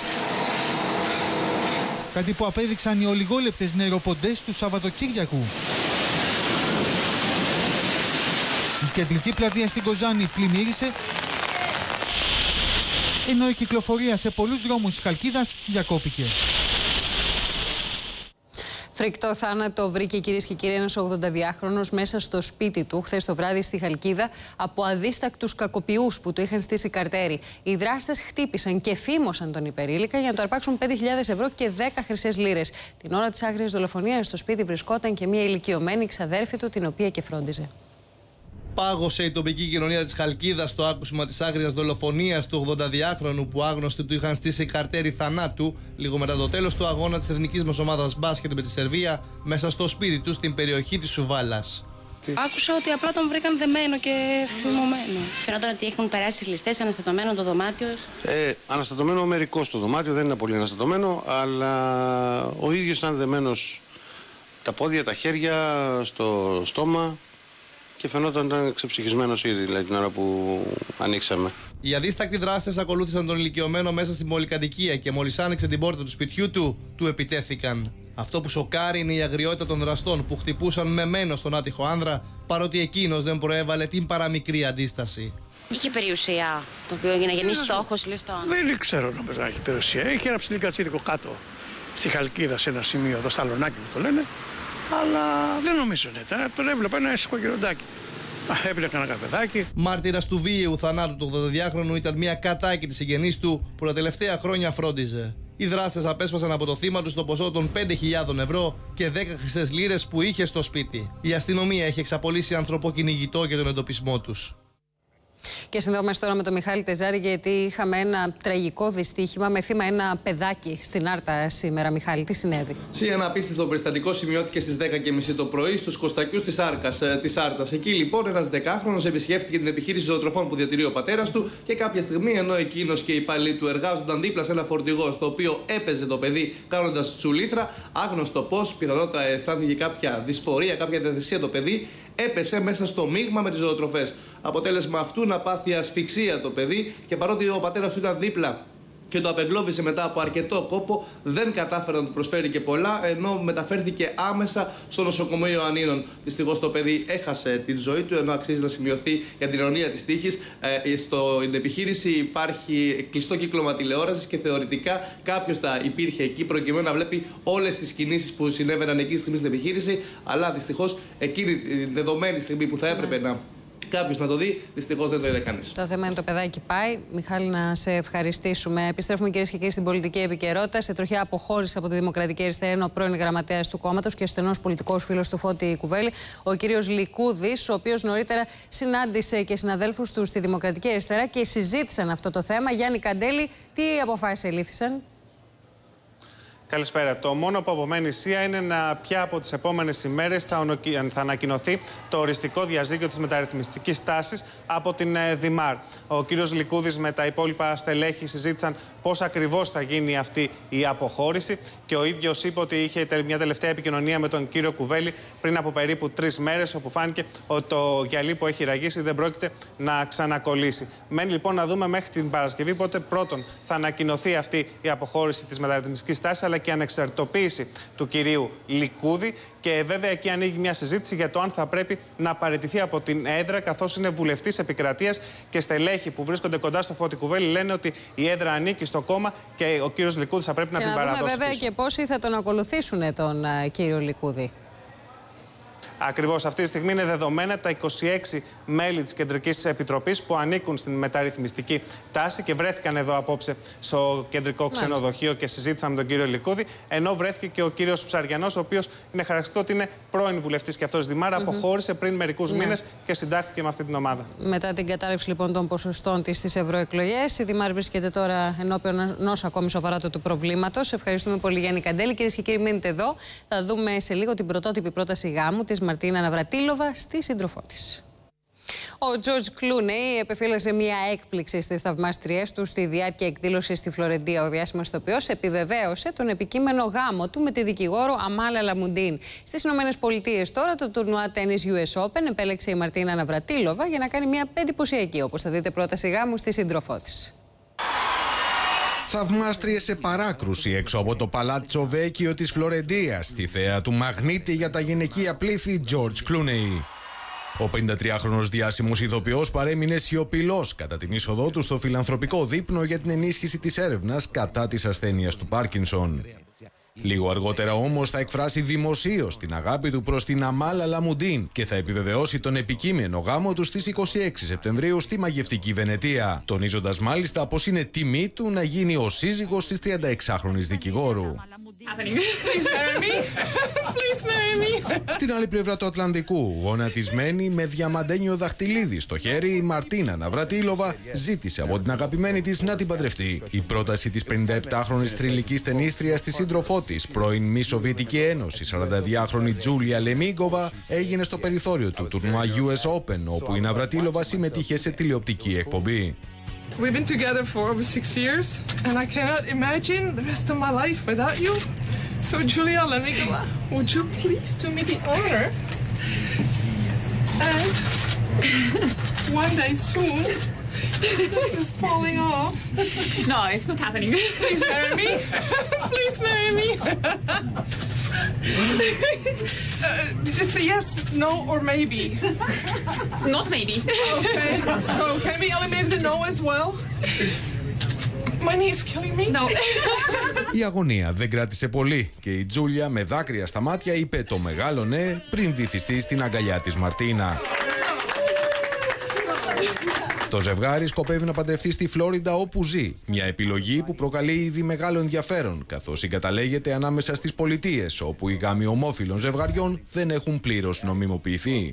Κάτι που απέδειξαν οι ολιγόλεπτες νεροποντές του Σαββατοκύριακου. Η κεντρική πλατεία στην Κοζάνη πλημμύρισε, ενώ η κυκλοφορία σε πολλούς δρόμους της Χαλκίδας διακόπηκε. Φρικτό θάνατο βρήκε, κυρίες και κύριοι, ένας 82χρονος μέσα στο σπίτι του χθες το βράδυ στη Χαλκίδα από αδίστακτους κακοποιούς που του είχαν στήσει καρτέρι. Οι δράστες χτύπησαν και φήμωσαν τον υπερήλικα για να του αρπάξουν 5.000 ευρώ και 10 χρυσές λίρες. Την ώρα της άγριας δολοφονίας στο σπίτι βρισκόταν και μια ηλικιωμένη ξαδέρφη του, την οποία και φρόντιζε. Πάγωσε η τοπική κοινωνία της Χαλκίδας στο άκουσμα της άγριας δολοφονίας του 82χρονου που άγνωστοι του είχαν στήσει καρτέρι θανάτου λίγο μετά το τέλος του αγώνα της εθνικής μας ομάδας μπάσκετ με τη Σερβία μέσα στο σπίτι του στην περιοχή της Σουβάλας. Άκουσα ότι απλά τον βρήκαν δεμένο και φημωμένο. Φαινόταν ότι έχουν περάσει ληστές, αναστατωμένο το δωμάτιο. Αναστατωμένο μερικώς το δωμάτιο, δεν είναι πολύ αναστατωμένο, αλλά ο ίδιος ήταν δεμένος τα πόδια, τα χέρια, στο στόμα. Και φαινόταν ότι ήταν ξεψυχισμένος ήδη, δηλαδή την ώρα που ανοίξαμε. Οι αδίστακτοι δράστες ακολούθησαν τον ηλικιωμένο μέσα στην πολυκατοικία και μόλις άνοιξε την πόρτα του σπιτιού του επιτέθηκαν. Αυτό που σοκάρει είναι η αγριότητα των δραστών που χτυπούσαν με μένο στον άτυχο άνδρα, παρότι εκείνος δεν προέβαλε την παραμικρή αντίσταση. Είχε περιουσία, το οποίο για να γεννήσει στόχος, ληστών. Δεν ξέρω νομίζω να έχει περιουσία. Έχει ένα ψηλή κατσίδικο κάτω στη Χαλκίδα, σε ένα σημείο εδώ, στα Λονάκι που το λένε. Αλλά δεν νομίζω ναι. Τον έβλεπα ένα ήσυχο γεροντάκι. Έπαιρνε κανένα καφεδάκι. Μάρτυρας του βίαιου θανάτου του 82χρονου ήταν μια κατάκητη συγγενής του που τα τελευταία χρόνια φρόντιζε. Οι δράστες απέσπασαν από το θύμα του στο ποσό των 5.000 ευρώ και 10 χρυσές λίρες που είχε στο σπίτι. Η αστυνομία έχει εξαπολύσει ανθρωποκυνηγητό για τον εντοπισμό τους. Και συνδεόμαστε τώρα με τον Μιχάλη Τεζάρη, γιατί είχαμε ένα τραγικό δυστύχημα με θύμα ένα παιδάκι στην Άρτα σήμερα. Μιχάλη, τι συνέβη? Ένα απίστευτο περιστατικό σημειώθηκε στις 10:30 το πρωί στους Κωστακιούς της Άρτας. Εκεί λοιπόν ένας 10χρονος επισκέφτηκε την επιχείρηση ζωοτροφών που διατηρεί ο πατέρας του και κάποια στιγμή, ενώ εκείνος και οι υπάλληλοι του εργάζονταν δίπλα σε ένα φορτηγό στο οποίο έπαιζε το παιδί κάνοντας τσουλήθρα, άγνωστο πώς, πιθανότατα αισθάνθηκε κάποια δυσφορία, κάποια διαθεσία το παιδί, έπεσε μέσα στο μείγμα με τις ζωοτροφές. Αποτέλεσμα αυτού να πάθει ασφυξία το παιδί και παρότι ο πατέρας του ήταν δίπλα και το απεγκλώβησε μετά από αρκετό κόπο, δεν κατάφερε να του προσφέρει και πολλά, ενώ μεταφέρθηκε άμεσα στο νοσοκομείο Ιωαννίνων. Δυστυχώς το παιδί έχασε την ζωή του, ενώ αξίζει να σημειωθεί για την ειρωνία της τύχης. Στην επιχείρηση υπάρχει κλειστό κύκλωμα τηλεόρασης και θεωρητικά κάποιος θα υπήρχε εκεί προκειμένου να βλέπει όλες τις κινήσεις που συνέβαιναν εκεί στην επιχείρηση. Αλλά δυστυχώς εκείνη την δεδομένη στιγμή που θα έπρεπε να κάποιος να το δει, δυστυχώς δεν το είδε κανείς. Το θέμα είναι το παιδάκι πάει. Μιχάλη, να σε ευχαριστήσουμε. Επιστρέφουμε, κυρίες και κύριοι, στην πολιτική επικαιρότητα. Σε τροχιά αποχώρησε από τη Δημοκρατική Αριστερά ο πρώην γραμματέας του κόμματος και στενός πολιτικός φίλος του Φώτη Κουβέλη, ο κύριος Λικούδης, ο οποίος νωρίτερα συνάντησε και συναδέλφους του στη Δημοκρατική Αριστερά και συζήτησαν αυτό το θέμα. Γιάννη Καντέλη, τι αποφάσεις ελήφθησαν? Καλησπέρα. Το μόνο που απομένει ΣΥΑ είναι να πια από τις επόμενες ημέρες θα ανακοινωθεί το οριστικό διαζύγιο της μεταρρυθμιστικής τάσης από την Δημάρ. Ο κύριος Λικούδης με τα υπόλοιπα στελέχη συζήτησαν πώς ακριβώς θα γίνει αυτή η αποχώρηση και ο ίδιος είπε ότι είχε μια τελευταία επικοινωνία με τον κύριο Κουβέλη πριν από περίπου 3 μέρες, όπου φάνηκε ότι το γυαλί που έχει ραγίσει δεν πρόκειται να ξανακολλήσει. Μένει λοιπόν να δούμε μέχρι την Παρασκευή πότε πρώτον θα ανακοινωθεί αυτή η αποχώρηση της μεταρρυθμιστικής τάσης, αλλά και η ανεξαρτητοποίηση του κυρίου Λικούδη. Και βέβαια εκεί ανοίγει μια συζήτηση για το αν θα πρέπει να παραιτηθεί από την έδρα, καθώς είναι βουλευτής επικρατείας και στελέχη που βρίσκονται κοντά στο Φώτη Κουβέλη λένε ότι η έδρα ανήκει στο κόμμα και ο κύριος Λικούδης θα πρέπει να την παραδώσει. Και να δούμε βέβαια και πόσοι θα τον ακολουθήσουν τον κύριο Λικούδη. Ακριβώς αυτή τη στιγμή είναι δεδομένα τα 26 μέλη της Κεντρικής Επιτροπής που ανήκουν στην μεταρρυθμιστική τάση και βρέθηκαν εδώ απόψε στο κεντρικό ξενοδοχείο και συζήτησαν με τον κύριο Λικούδη. Ενώ βρέθηκε και ο κύριος Ψαριανός, ο οποίος είναι χαρακτηριστικό ότι είναι πρώην βουλευτής και αυτός Δημάρα, αποχώρησε πριν μερικούς μήνες και συντάχθηκε με αυτή την ομάδα. Μετά την κατάρρευση λοιπόν των ποσοστών της στις ευρωεκλογές, η Δημάρ βρίσκεται τώρα ενώπιον ενός ακόμη σοβαρότατου προβλήματος. Ευχαριστούμε πολύ, Γιάννη Καντέλη. Κυρίες και κύριοι, μείνετε εδώ. Θα δούμε σε λίγο την πρωτότυπη πρόταση γάμου της Μαρτίνα Ναυρατήλοβα στη σύντροφό της. Ο Τζορτζ Κλούνεϊ επεφύλασε μια έκπληξη στις θαυμάστριές του στη διάρκεια εκδήλωσης στη Φλωρεντία. Ο διάσημος ηθοποιός επιβεβαίωσε τον επικείμενο γάμο του με τη δικηγόρο Αμάλ Αλαμουντίν. Στις ΗΠΑ τώρα το τουρνουά τένις US Open επέλεξε η Μαρτίνα Ναυρατήλοβα για να κάνει μια εντυπωσιακή, όπως θα δείτε, πρόταση γάμου στη σύντροφό της. Θαυμάστριες σε παράκρουση έξω από το Παλάτσο Βέκιο της Φλωρεντίας, στη θέα του μαγνήτη για τα γυναικεία πλήθη George Clooney. Ο 53χρονος διάσημος ηθοποιός παρέμεινε σιωπηλός κατά την είσοδό του στο φιλανθρωπικό δείπνο για την ενίσχυση της έρευνας κατά της ασθένειας του Πάρκινσον. Λίγο αργότερα όμως θα εκφράσει δημοσίως την αγάπη του προς την Αμάλ Αλαμουντίν και θα επιβεβαιώσει τον επικείμενο γάμο του στις 26 Σεπτεμβρίου στη μαγευτική Βενετία, τονίζοντας μάλιστα πως είναι τιμή του να γίνει ο σύζυγος της 36χρονης δικηγόρου. Στην άλλη πλευρά του Ατλαντικού, γονατισμένη με διαμαντένιο δαχτυλίδι στο χέρι, η Μαρτίνα Ναυρατήλοβα ζήτησε από την αγαπημένη της να την παντρευτεί. Η πρόταση της 57χρονης θρυλικής ταινίστριας στη σύντροφό της, πρώην μη Σοβιετική Ένωση, 42χρονη Τζούλια Λεμίγκοβα, έγινε στο περιθώριο του τουρνουά US Open, όπου η Ναυρατήλοβα συμμετείχε σε τηλεοπτική εκπομπή. We've been together for over 6 years, and I cannot imagine the rest of my life without you. So, Julia Lemigova, would you please do me the honor? And one day soon, this is falling off. No, it's not happening. Please marry me. Please marry me. It's a yes, no, or maybe. Not maybe. Okay, so can we eliminate the no as well? My knee is killing me. No. Η αγωνία δεν κράτησε πολύ και η Τζούλια με δάκρυα στα μάτια είπε το μεγάλο ναι πριν βυθιστεί στην αγκαλιά της Μαρτίνα. Το ζευγάρι σκοπεύει να παντρευτεί στη Φλόριντα όπου ζει, μια επιλογή που προκαλεί ήδη μεγάλο ενδιαφέρον, καθώς συγκαταλέγεται ανάμεσα στις πολιτείες, όπου οι γάμοι ομόφυλων ζευγαριών δεν έχουν πλήρως νομιμοποιηθεί.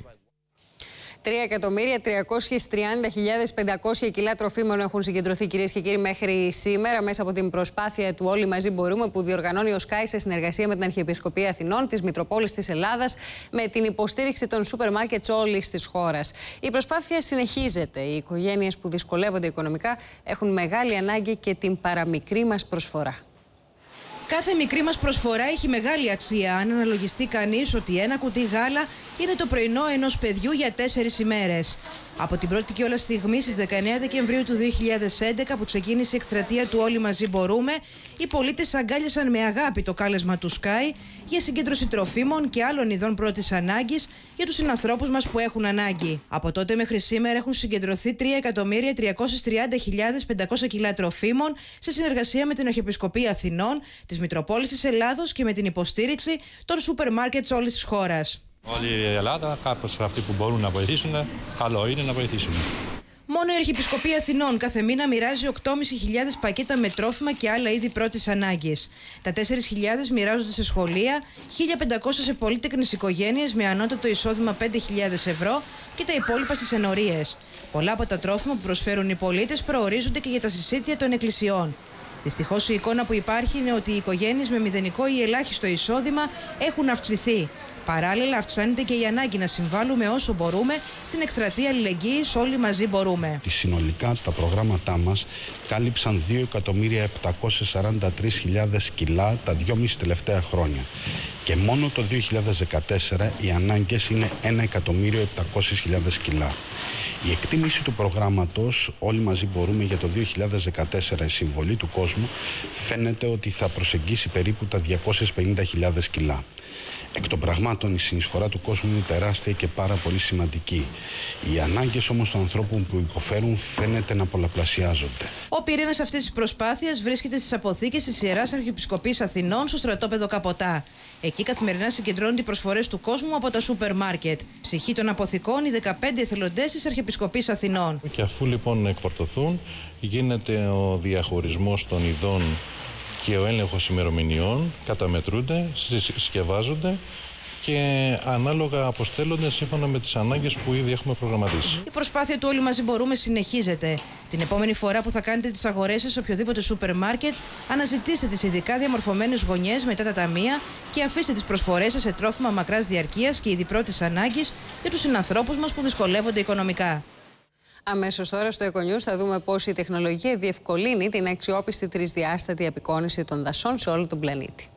3.330.500 κιλά τροφίμων έχουν συγκεντρωθεί, κυρίες και κύριοι, μέχρι σήμερα μέσα από την προσπάθεια του Όλοι Μαζί Μπορούμε που διοργανώνει ο ΣΚΑΙ σε συνεργασία με την Αρχιεπισκοπή Αθηνών, της Μητροπόλης της Ελλάδας, με την υποστήριξη των σούπερ μάρκετς όλης της χώρας. Η προσπάθεια συνεχίζεται. Οι οικογένειες που δυσκολεύονται οικονομικά έχουν μεγάλη ανάγκη και την παραμικρή μας προσφορά. Κάθε μικρή μας προσφορά έχει μεγάλη αξία αν αναλογιστεί κανείς ότι ένα κουτί γάλα είναι το πρωινό ενός παιδιού για 4 ημέρες. Από την πρώτη κιόλας στιγμή στις 19 Δεκεμβρίου του 2011 που ξεκίνησε η εκστρατεία του Όλοι Μαζί Μπορούμε, οι πολίτες αγκάλιασαν με αγάπη το κάλεσμα του Sky για συγκέντρωση τροφίμων και άλλων ειδών πρώτης ανάγκης για τους συνανθρώπους μας που έχουν ανάγκη. Από τότε μέχρι σήμερα έχουν συγκεντρωθεί 3.330.500 κιλά τροφίμων σε συνεργασία με την Αρχιεπισκοπή Αθηνών, της Μητροπόλης της Ελλάδος και με την υποστήριξη των σούπερ μάρκετς όλης της χώρας. Όλη η Ελλάδα, κάπως αυτοί που μπορούν να βοηθήσουν, καλό είναι να βοηθήσουν. Μόνο η Αρχιεπισκοπή Αθηνών κάθε μήνα μοιράζει 8.500 πακέτα με τρόφιμα και άλλα είδη πρώτης ανάγκης. Τα 4.000 μοιράζονται σε σχολεία, 1.500 σε πολύτεκνες οικογένειες με ανώτατο εισόδημα 5.000 ευρώ και τα υπόλοιπα στις ενορίες. Πολλά από τα τρόφιμα που προσφέρουν οι πολίτες προορίζονται και για τα συσίτια των εκκλησιών. Δυστυχώς η εικόνα που υπάρχει είναι ότι οι οικογένειες με μηδενικό ή ελάχιστο εισόδημα έχουν αυξηθεί. Παράλληλα, αυξάνεται και η ανάγκη να συμβάλλουμε όσο μπορούμε στην εκστρατεία αλληλεγγύης Όλοι Μαζί Μπορούμε. Συνολικά τα προγράμματά μας κάλυψαν 2.743.000 κιλά τα 2,5 τελευταία χρόνια. Και μόνο το 2014 οι ανάγκες είναι 1.700.000 κιλά. Η εκτίμηση του προγράμματος Όλοι Μαζί Μπορούμε για το 2014, η συμβολή του κόσμου, φαίνεται ότι θα προσεγγίσει περίπου τα 250.000 κιλά. Εκ των πραγμάτων η συνεισφορά του κόσμου είναι τεράστια και πάρα πολύ σημαντική. Οι ανάγκες όμως των ανθρώπων που υποφέρουν φαίνεται να πολλαπλασιάζονται. Ο πυρήνας αυτής της προσπάθειας βρίσκεται στις αποθήκες της Ιεράς Αρχιεπισκοπής Αθηνών στο στρατόπεδο Καποτά. Εκεί καθημερινά συγκεντρώνονται οι προσφορές του κόσμου από τα σούπερ μάρκετ. Ψυχή των αποθηκών οι 15 εθελοντές της Αρχιεπισκοπής Αθηνών. Και αφού λοιπόν εκφορτωθούν, γίνεται ο διαχωρισμός των ειδών και ο έλεγχος ημερομηνιών, καταμετρούνται, συσκευάζονται και ανάλογα αποστέλλονται σύμφωνα με τις ανάγκες που ήδη έχουμε προγραμματίσει. Η προσπάθεια του Όλοι Μαζί Μπορούμε συνεχίζεται. Την επόμενη φορά που θα κάνετε τις αγορές σας σε οποιοδήποτε σούπερ μάρκετ, αναζητήστε τις ειδικά διαμορφωμένες γωνιές μετά τα ταμεία και αφήστε τις προσφορές σας σε τρόφιμα μακράς διαρκείας και είδη πρώτης ανάγκης για τους συνανθρώπους μας που δυσκολεύονται οικονομικά. Αμέσως τώρα στο Econews θα δούμε πώς η τεχνολογία διευκολύνει την αξιόπιστη τρισδιάστατη απεικόνιση των δασών σε όλο τον πλανήτη.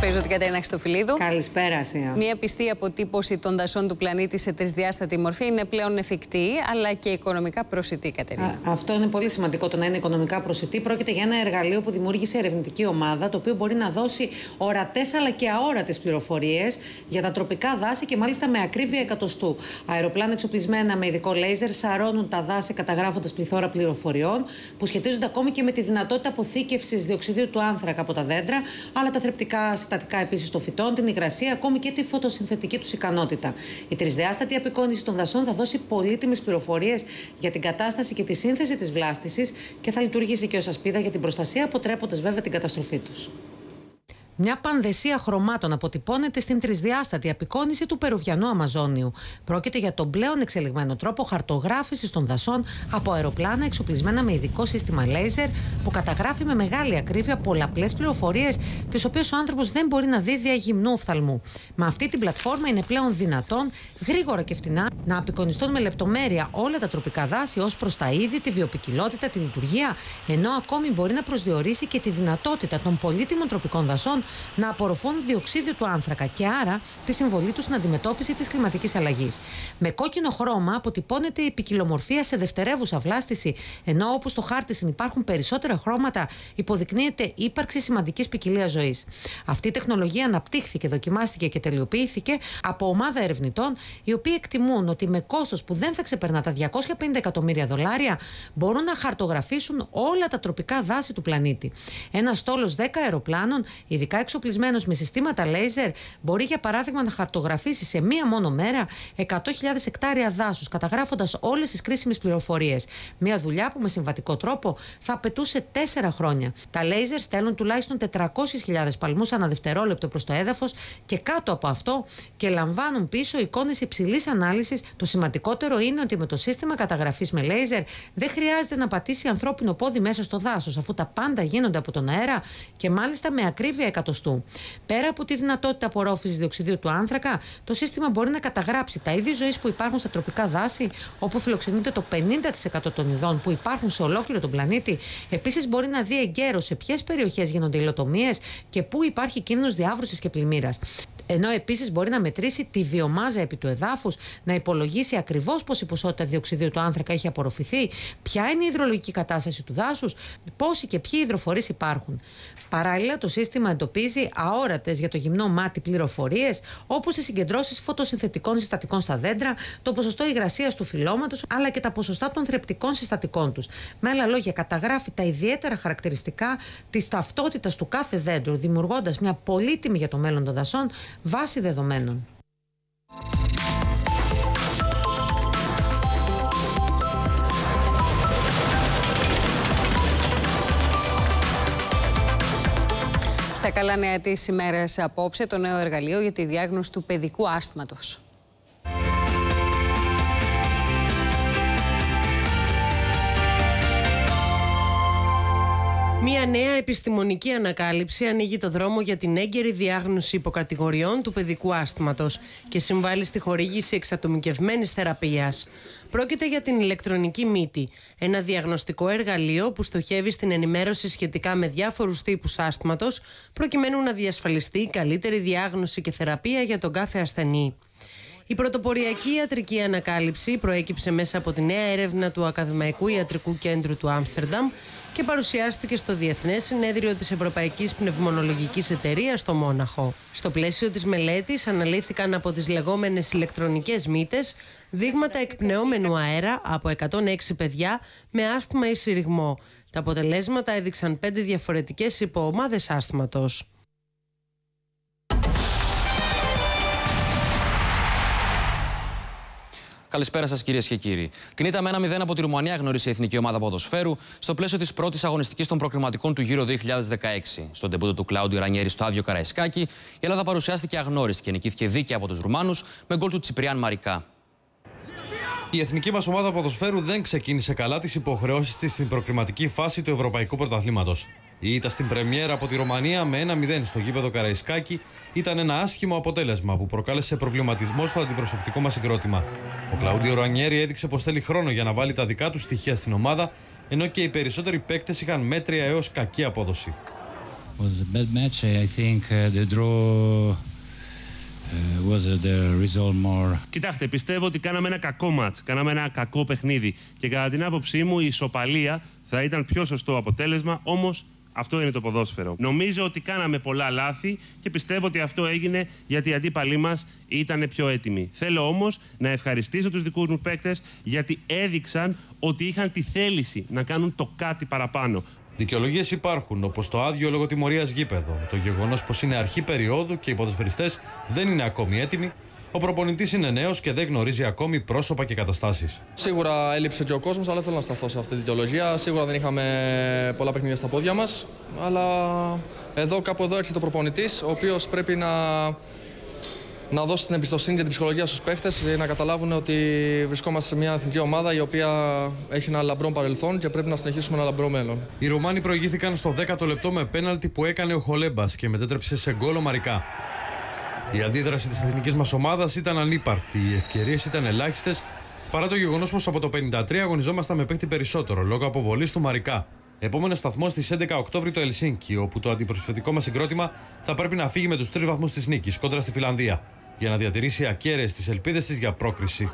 Παίζω την Κατερίνα Χριστοφυλίδου. Καλησπέρα, Ασία. Μια πιστή αποτύπωση των δασών του πλανήτη σε τρισδιάστατη μορφή είναι πλέον εφικτή, αλλά και οικονομικά προσιτή, Κατερίνα. Αυτό είναι πολύ σημαντικό, το να είναι οικονομικά προσιτή. Πρόκειται για ένα εργαλείο που δημιούργησε ερευνητική ομάδα, το οποίο μπορεί να δώσει ορατές αλλά και αόρατες πληροφορίες για τα τροπικά δάση και μάλιστα με ακρίβεια εκατοστού. Αεροπλάνα εξοπλισμένα με ειδικό λέιζερ σαρώνουν τα δάση καταγράφοντας πληθώρα πληροφοριών που σχετίζονται ακόμη και με τη δυνατότητα αποθήκευσης διοξιδίου του άνθρακα από τα δέντρα, αλλά τα θρεπτικά συστατικά επίσης των φυτών, την υγρασία, ακόμη και τη φωτοσυνθετική τους ικανότητα. Η τρισδιάστατη απεικόνιση των δασών θα δώσει πολύτιμες πληροφορίες για την κατάσταση και τη σύνθεση της βλάστησης και θα λειτουργήσει και ως ασπίδα για την προστασία, αποτρέποντας βέβαια την καταστροφή τους. Μια πανδεσία χρωμάτων αποτυπώνεται στην τρισδιάστατη απεικόνιση του Περουβιανού Αμαζόνιου. Πρόκειται για τον πλέον εξελιγμένο τρόπο χαρτογράφησης των δασών από αεροπλάνα εξοπλισμένα με ειδικό σύστημα λέιζερ που καταγράφει με μεγάλη ακρίβεια πολλαπλές πληροφορίες, τις οποίες ο άνθρωπος δεν μπορεί να δει δια γυμνού οφθαλμού. Με αυτή την πλατφόρμα είναι πλέον δυνατόν γρήγορα και φτηνά να απεικονιστούν με λεπτομέρεια όλα τα τροπικά δάση ως προς τα είδη, τη βιοποικιλότητα, τη λειτουργία, ενώ ακόμη μπορεί να προσδιορίσει και τη δυνατότητα των πολύτιμων τροπικών δασών να απορροφούν διοξείδιο του άνθρακα και άρα τη συμβολή του στην αντιμετώπιση της κλιματικής αλλαγής. Με κόκκινο χρώμα αποτυπώνεται η ποικιλομορφία σε δευτερεύουσα βλάστηση, ενώ όπου στο χάρτη συνυπάρχουν περισσότερα χρώματα υποδεικνύεται ύπαρξη σημαντικής ποικιλίας ζωής. Αυτή η τεχνολογία αναπτύχθηκε, δοκιμάστηκε και τελειοποιήθηκε από ομάδα ερευνητών, οι οποίοι εκτιμούν ότι με κόστος που δεν θα ξεπερνά τα $250 εκατομμύρια μπορούν να χαρτογραφήσουν όλα τα τροπικά δάση του πλανήτη. Ένα στόλος 10 αεροπλάνων, ειδικά εξοπλισμένος με συστήματα λέιζερ, μπορεί για παράδειγμα να χαρτογραφήσει σε μία μόνο μέρα 100.000 εκτάρια δάσους, καταγράφοντας όλες τις κρίσιμες πληροφορίες. Μία δουλειά που με συμβατικό τρόπο θα απαιτούσε 4 χρόνια. Τα λέιζερ στέλνουν τουλάχιστον 400.000 παλμούς ανά δευτερόλεπτο προς το έδαφος και κάτω από αυτό και λαμβάνουν πίσω εικόνες υψηλής ανάλυσης. Το σημαντικότερο είναι ότι με το σύστημα καταγραφής με λέιζερ δεν χρειάζεται να πατήσει ανθρώπινο πόδι μέσα στο δάσος, αφού τα πάντα γίνονται από τον αέρα και μάλιστα με ακρίβεια εκατοστού. Πέρα από τη δυνατότητα απορρόφησης διοξιδίου του άνθρακα, το σύστημα μπορεί να καταγράψει τα είδη ζωής που υπάρχουν στα τροπικά δάση, όπου φιλοξενείται το 50% των ειδών που υπάρχουν σε ολόκληρο τον πλανήτη. Επίσης, μπορεί να δει εγκαίρως σε ποιες περιοχές γίνονται υλοτομίες και πού υπάρχει κίνδυνος διάβρωσης και πλημμύρας. Ενώ επίσης μπορεί να μετρήσει τη βιομάζα επί του εδάφους, να υπολογίσει ακριβώς πόση ποσότητα διοξιδίου του άνθρακα έχει απορροφηθεί, ποια είναι η υδρολογική κατάσταση του δάσους, πόσοι και ποιοι υδροφορείς υπάρχουν. Παράλληλα, το σύστημα εντοπίζει αόρατες για το γυμνό μάτι πληροφορίες, όπως τις συγκεντρώσεις φωτοσυνθετικών συστατικών στα δέντρα, το ποσοστό υγρασίας του φυλλώματος, αλλά και τα ποσοστά των θρεπτικών συστατικών τους. Με άλλα λόγια, καταγράφει τα ιδιαίτερα χαρακτηριστικά της ταυτότητας του κάθε δέντρου, δημιουργώντας μια πολύτιμη για το μέλλον των δασών βάση δεδομένων. Στα καλά νέα της ημέρας απόψε, το νέο εργαλείο για τη διάγνωση του παιδικού άσθματος. Μία νέα επιστημονική ανακάλυψη ανοίγει το δρόμο για την έγκαιρη διάγνωση υποκατηγοριών του παιδικού άσθματος και συμβάλλει στη χορήγηση εξατομικευμένης θεραπείας. Πρόκειται για την ηλεκτρονική μύτη, ένα διαγνωστικό εργαλείο που στοχεύει στην ενημέρωση σχετικά με διάφορους τύπους άσθματος, προκειμένου να διασφαλιστεί καλύτερη διάγνωση και θεραπεία για τον κάθε ασθενή. Η πρωτοποριακή ιατρική ανακάλυψη προέκυψε μέσα από τη νέα έρευνα του Ακαδημαϊκού Ιατρικού Κέντρου του Άμστερνταμ και παρουσιάστηκε στο Διεθνές Συνέδριο της Ευρωπαϊκής Πνευμονολογικής Εταιρείας στο Μόναχο. Στο πλαίσιο της μελέτης αναλύθηκαν από τις λεγόμενες ηλεκτρονικές μύτες δείγματα εκπνεώμενου αέρα από 106 παιδιά με άσθμα ή συρριγμό. Τα αποτελέσματα έδειξαν 5 διαφορετικές υποομάδες άσθματος. Καλησπέρα σας, κυρίες και κύριοι. Την ήττα με 1-0 από τη Ρουμανία γνώρισε η εθνική ομάδα ποδοσφαίρου στο πλαίσιο της πρώτης αγωνιστικής των προκριματικών του Euro 2016. Στον τεμπούτο του Κλάουντιο Ρανιέρη στο άδειο Καραϊσκάκι, η Ελλάδα παρουσιάστηκε αγνώριστη και νικήθηκε δίκαια από τους Ρουμάνους με γκολ του Τσιπριάν Μαρικά. Η εθνική μας ομάδα ποδοσφαίρου δεν ξεκίνησε καλά τις υποχρεώσεις της στην προκριματική φάση του Ευρωπαϊκού Πρωταθλήματος. Η ήττα στην πρεμιέρα από τη Ρουμανία με 1-0 στο γήπεδο Καραϊσκάκι ήταν ένα άσχημο αποτέλεσμα που προκάλεσε προβληματισμό στο αντιπροσωπευτικό μας συγκρότημα. Ο Κλάουντιο Ρανιέρη έδειξε πως θέλει χρόνο για να βάλει τα δικά του στοιχεία στην ομάδα, ενώ και οι περισσότεροι παίκτες είχαν μέτρια έως κακή απόδοση. was a bad match. I think the draw was the result more. Κοιτάξτε, πιστεύω ότι κάναμε ένα κακό μάτς, κάναμε ένα κακό παιχνίδι και κατά την άποψή μου η ισοπαλία θα ήταν πιο σωστό αποτέλεσμα, όμως αυτό είναι το ποδόσφαιρο. Νομίζω ότι κάναμε πολλά λάθη και πιστεύω ότι αυτό έγινε γιατί οι αντίπαλοι μας ήταν πιο έτοιμοι. Θέλω όμως να ευχαριστήσω τους δικούς μου παίκτες γιατί έδειξαν ότι είχαν τη θέληση να κάνουν το κάτι παραπάνω. Δικαιολογίες υπάρχουν, όπως το άδειο λόγω τιμωρίας γήπεδο, το γεγονός πως είναι αρχή περίοδου και οι ποδοσφαιριστές δεν είναι ακόμη έτοιμοι, ο προπονητής είναι νέος και δεν γνωρίζει ακόμη πρόσωπα και καταστάσεις. Σίγουρα έλειψε και ο κόσμος, αλλά θέλω να σταθώ σε αυτή τη δικαιολογία. Σίγουρα δεν είχαμε πολλά παιχνίδια στα πόδια μας, αλλά κάπου εδώ έρχεται ο προπονητής, ο οποίος πρέπει να δώσει την εμπιστοσύνη και την ψυχολογία στους παίχτες για να καταλάβουν ότι βρισκόμαστε σε μια εθνική ομάδα η οποία έχει ένα λαμπρό παρελθόν και πρέπει να συνεχίσουμε ένα λαμπρό μέλλον. Οι Ρουμάνοι προηγήθηκαν στο 10ο λεπτό με πέναλτι που έκανε ο Χολέμπας και μετέτρεψε σε γκολ ο Μαρικά. Η αντίδραση της εθνικής μας ομάδας ήταν ανύπαρκτη, οι ευκαιρίες ήταν ελάχιστες, παρά το γεγονός πως από το 53 αγωνιζόμασταν με παίχτη περισσότερο λόγω αποβολής του Μαρικά. Επόμενος σταθμός στις 11 Οκτώβρη το Ελσίνκι, όπου το αντιπροσωπευτικό μας συγκρότημα θα πρέπει να φύγει με τους 3 βαθμούς της νίκης κόντρα στη Φιλανδία, για να διατηρήσει ακέραιες τις ελπίδες της για πρόκριση.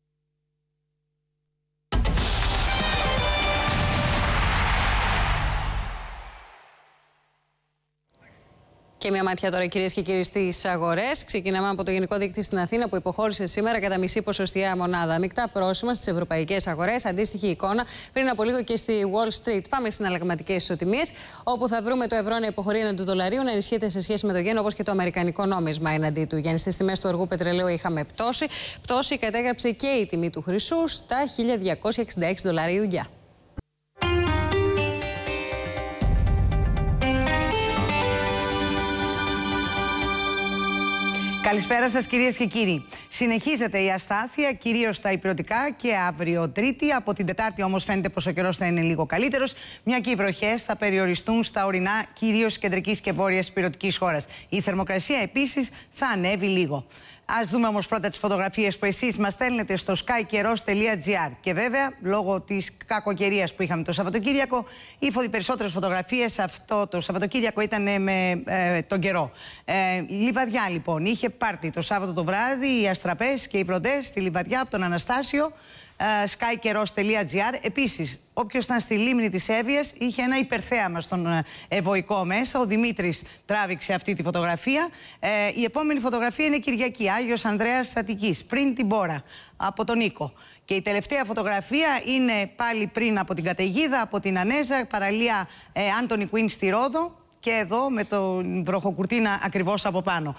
Και μια ματιά τώρα, κυρίες και κύριοι, στις αγορές. Ξεκινάμε από το Γενικό Δείκτη στην Αθήνα, που υποχώρησε σήμερα κατά μισή ποσοστιαία μονάδα. Μεικτά πρόσημα στις ευρωπαϊκές αγορές. Αντίστοιχη εικόνα πριν από λίγο και στη Wall Street. Πάμε στις συναλλαγματικές ισοτιμίες, όπου θα βρούμε το ευρώ να υποχωρεί εναντί του δολαρίου, να ενισχύεται σε σχέση με το γεν, όπως και το αμερικανικό νόμισμα εναντί του γεν. Στις τιμές του αργού πετρελαίου είχαμε πτώση. Πτώση κατέγραψε και η τιμή του χρυσού στα $1.266 για. Καλησπέρα σας, κυρίες και κύριοι. Συνεχίζεται η αστάθεια, κυρίως στα ηπειρωτικά, και αύριο Τρίτη. Από την Τετάρτη όμως φαίνεται πως ο καιρός θα είναι λίγο καλύτερος, μια και οι βροχές θα περιοριστούν στα ορεινά, κυρίως κεντρικής και βόρειας ηπειρωτικής χώρας. Η θερμοκρασία επίσης θα ανέβει λίγο. Ας δούμε όμως πρώτα τις φωτογραφίες που εσείς μας στέλνετε στο skykeros.gr. Και βέβαια, λόγω της κακοκαιρίας που είχαμε το Σαββατοκύριακο, οι περισσότερες φωτογραφίες αυτό το Σαββατοκύριακο ήταν με τον καιρό. Λιβαδιά λοιπόν, είχε πάρτι το Σάββατο το βράδυ, οι αστραπές και οι βροντές στη Λιβαδιά από τον Αναστάσιο. skykeros.gr. Επίσης, όποιος ήταν στη λίμνη της Εύβοιας είχε ένα υπερθέαμα στον Ευωικό μέσα. Ο Δημήτρης τράβηξε αυτή τη φωτογραφία. Η επόμενη φωτογραφία είναι Κυριακή, Άγιος Ανδρέας Αττικής, πριν την Μπόρα, από τον Νίκο. Και η τελευταία φωτογραφία είναι πάλι πριν από την καταιγίδα, από την Ανέζα, παραλία Άντονι Κουίν στη Ρόδο. Και εδώ με τον βροχοκουρτίνα ακριβώς από πάνω.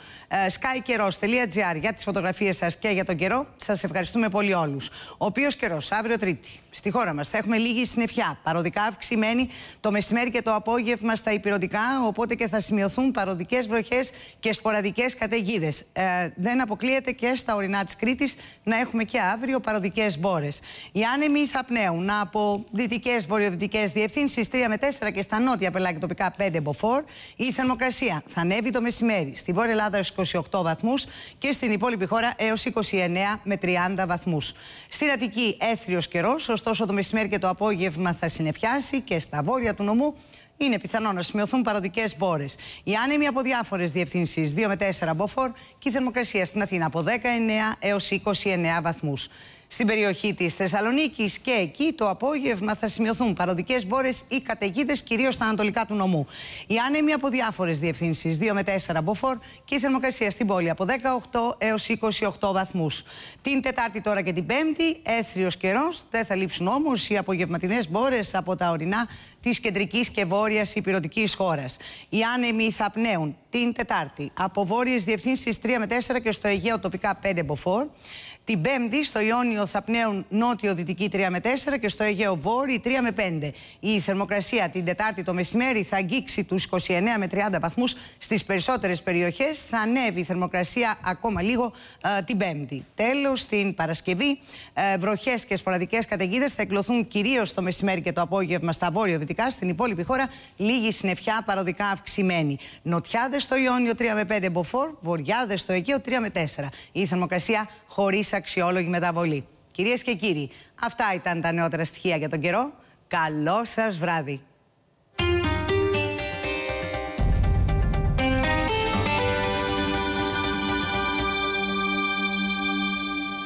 skykeros.gr για τις φωτογραφίες σας και για τον καιρό. Σας ευχαριστούμε πολύ όλους. Ο οποίος καιρός αύριο Τρίτη στη χώρα μας θα έχουμε λίγη συννεφιά. Παροδικά αυξημένη το μεσημέρι και το απόγευμα στα ηπειρωτικά. Οπότε και θα σημειωθούν παροδικές βροχές και σποραδικές καταιγίδες. Δεν αποκλείεται και στα ορεινά της Κρήτης να έχουμε και αύριο παροδικές μπόρες. Οι άνεμοι θα πνέουν από δυτικές βορειοδυτικές διευθύνσεις 3 με 4 και στα νότια πελάγια τοπικά 5 μποφόρ. Η θερμοκρασία θα ανέβει το μεσημέρι στη Βόρεια Ελλάδα έως 28 βαθμούς και στην υπόλοιπη χώρα έως 29 με 30 βαθμούς. Στην Αττική έθριος καιρός, ωστόσο το μεσημέρι και το απόγευμα θα συννεφιάσει και στα βόρεια του νομού είναι πιθανό να σημειωθούν παροδικές μπόρες. Οι άνεμοι από διάφορες διευθύνσεις 2 με 4 μποφόρ και η θερμοκρασία στην Αθήνα από 19 έως 29 βαθμούς. Στην περιοχή της Θεσσαλονίκης και εκεί το απόγευμα θα σημειωθούν παροδικές μπόρες ή καταιγίδες, κυρίως στα ανατολικά του νομού. Οι άνεμοι από διάφορες διευθύνσεις 2 με 4 μποφόρ και η θερμοκρασία στην πόλη από 18 έως 28 βαθμούς. Την Τετάρτη τώρα και την Πέμπτη έθριος καιρός, δεν θα λείψουν όμως οι απογευματινές μπόρες από τα ορεινά της κεντρικής και βόρειας ηπειρωτικής χώρας. Οι άνεμοι θα πνέουν την Τετάρτη από βόρειες διευθύνσεις 3 με 4 και στο Αιγαίο τοπικά 5 μποφόρ. Την Πέμπτη στο Ιόνιο θα πνέουν νότιο-δυτική 3 με 4 και στο Αιγαίο βόρειοι 3 με 5. Η θερμοκρασία την Τετάρτη το μεσημέρι θα αγγίξει τους 29 με 30 βαθμούς στις περισσότερες περιοχές. Θα ανέβει η θερμοκρασία ακόμα λίγο την Πέμπτη. Τέλος, την Παρασκευή, βροχές και σποραδικές καταιγίδες θα εκλωθούν κυρίως το μεσημέρι και το απόγευμα στα βόρειο-δυτικά. Στην υπόλοιπη χώρα λίγη συννεφιά παροδικά αυξημένη. Νοτιάδες στο Ιόνιο 3 με 5 μποφόρ, βορειάδες στο Αιγαίο 3 με 4. Η θερμοκρασία χωρίς αξιόλογη μεταβολή. Κυρίες και κύριοι, αυτά ήταν τα νεότερα στοιχεία για τον καιρό. Καλό σας βράδυ.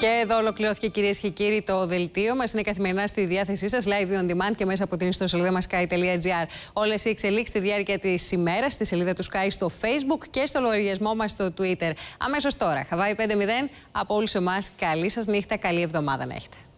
Και εδώ ολοκληρώθηκε, κυρίες και κύριοι, το δελτίο μας. Είναι καθημερινά στη διάθεσή σας, live on demand και μέσα από την ιστοσελίδα μας sky.gr. Όλες οι εξελίξεις στη διάρκεια της ημέρας, στη σελίδα του Sky στο Facebook και στο λογαριασμό μας στο Twitter. Αμέσως τώρα, Χαβάη 5-0, από όλους εμάς, καλή σας νύχτα, καλή εβδομάδα να έχετε.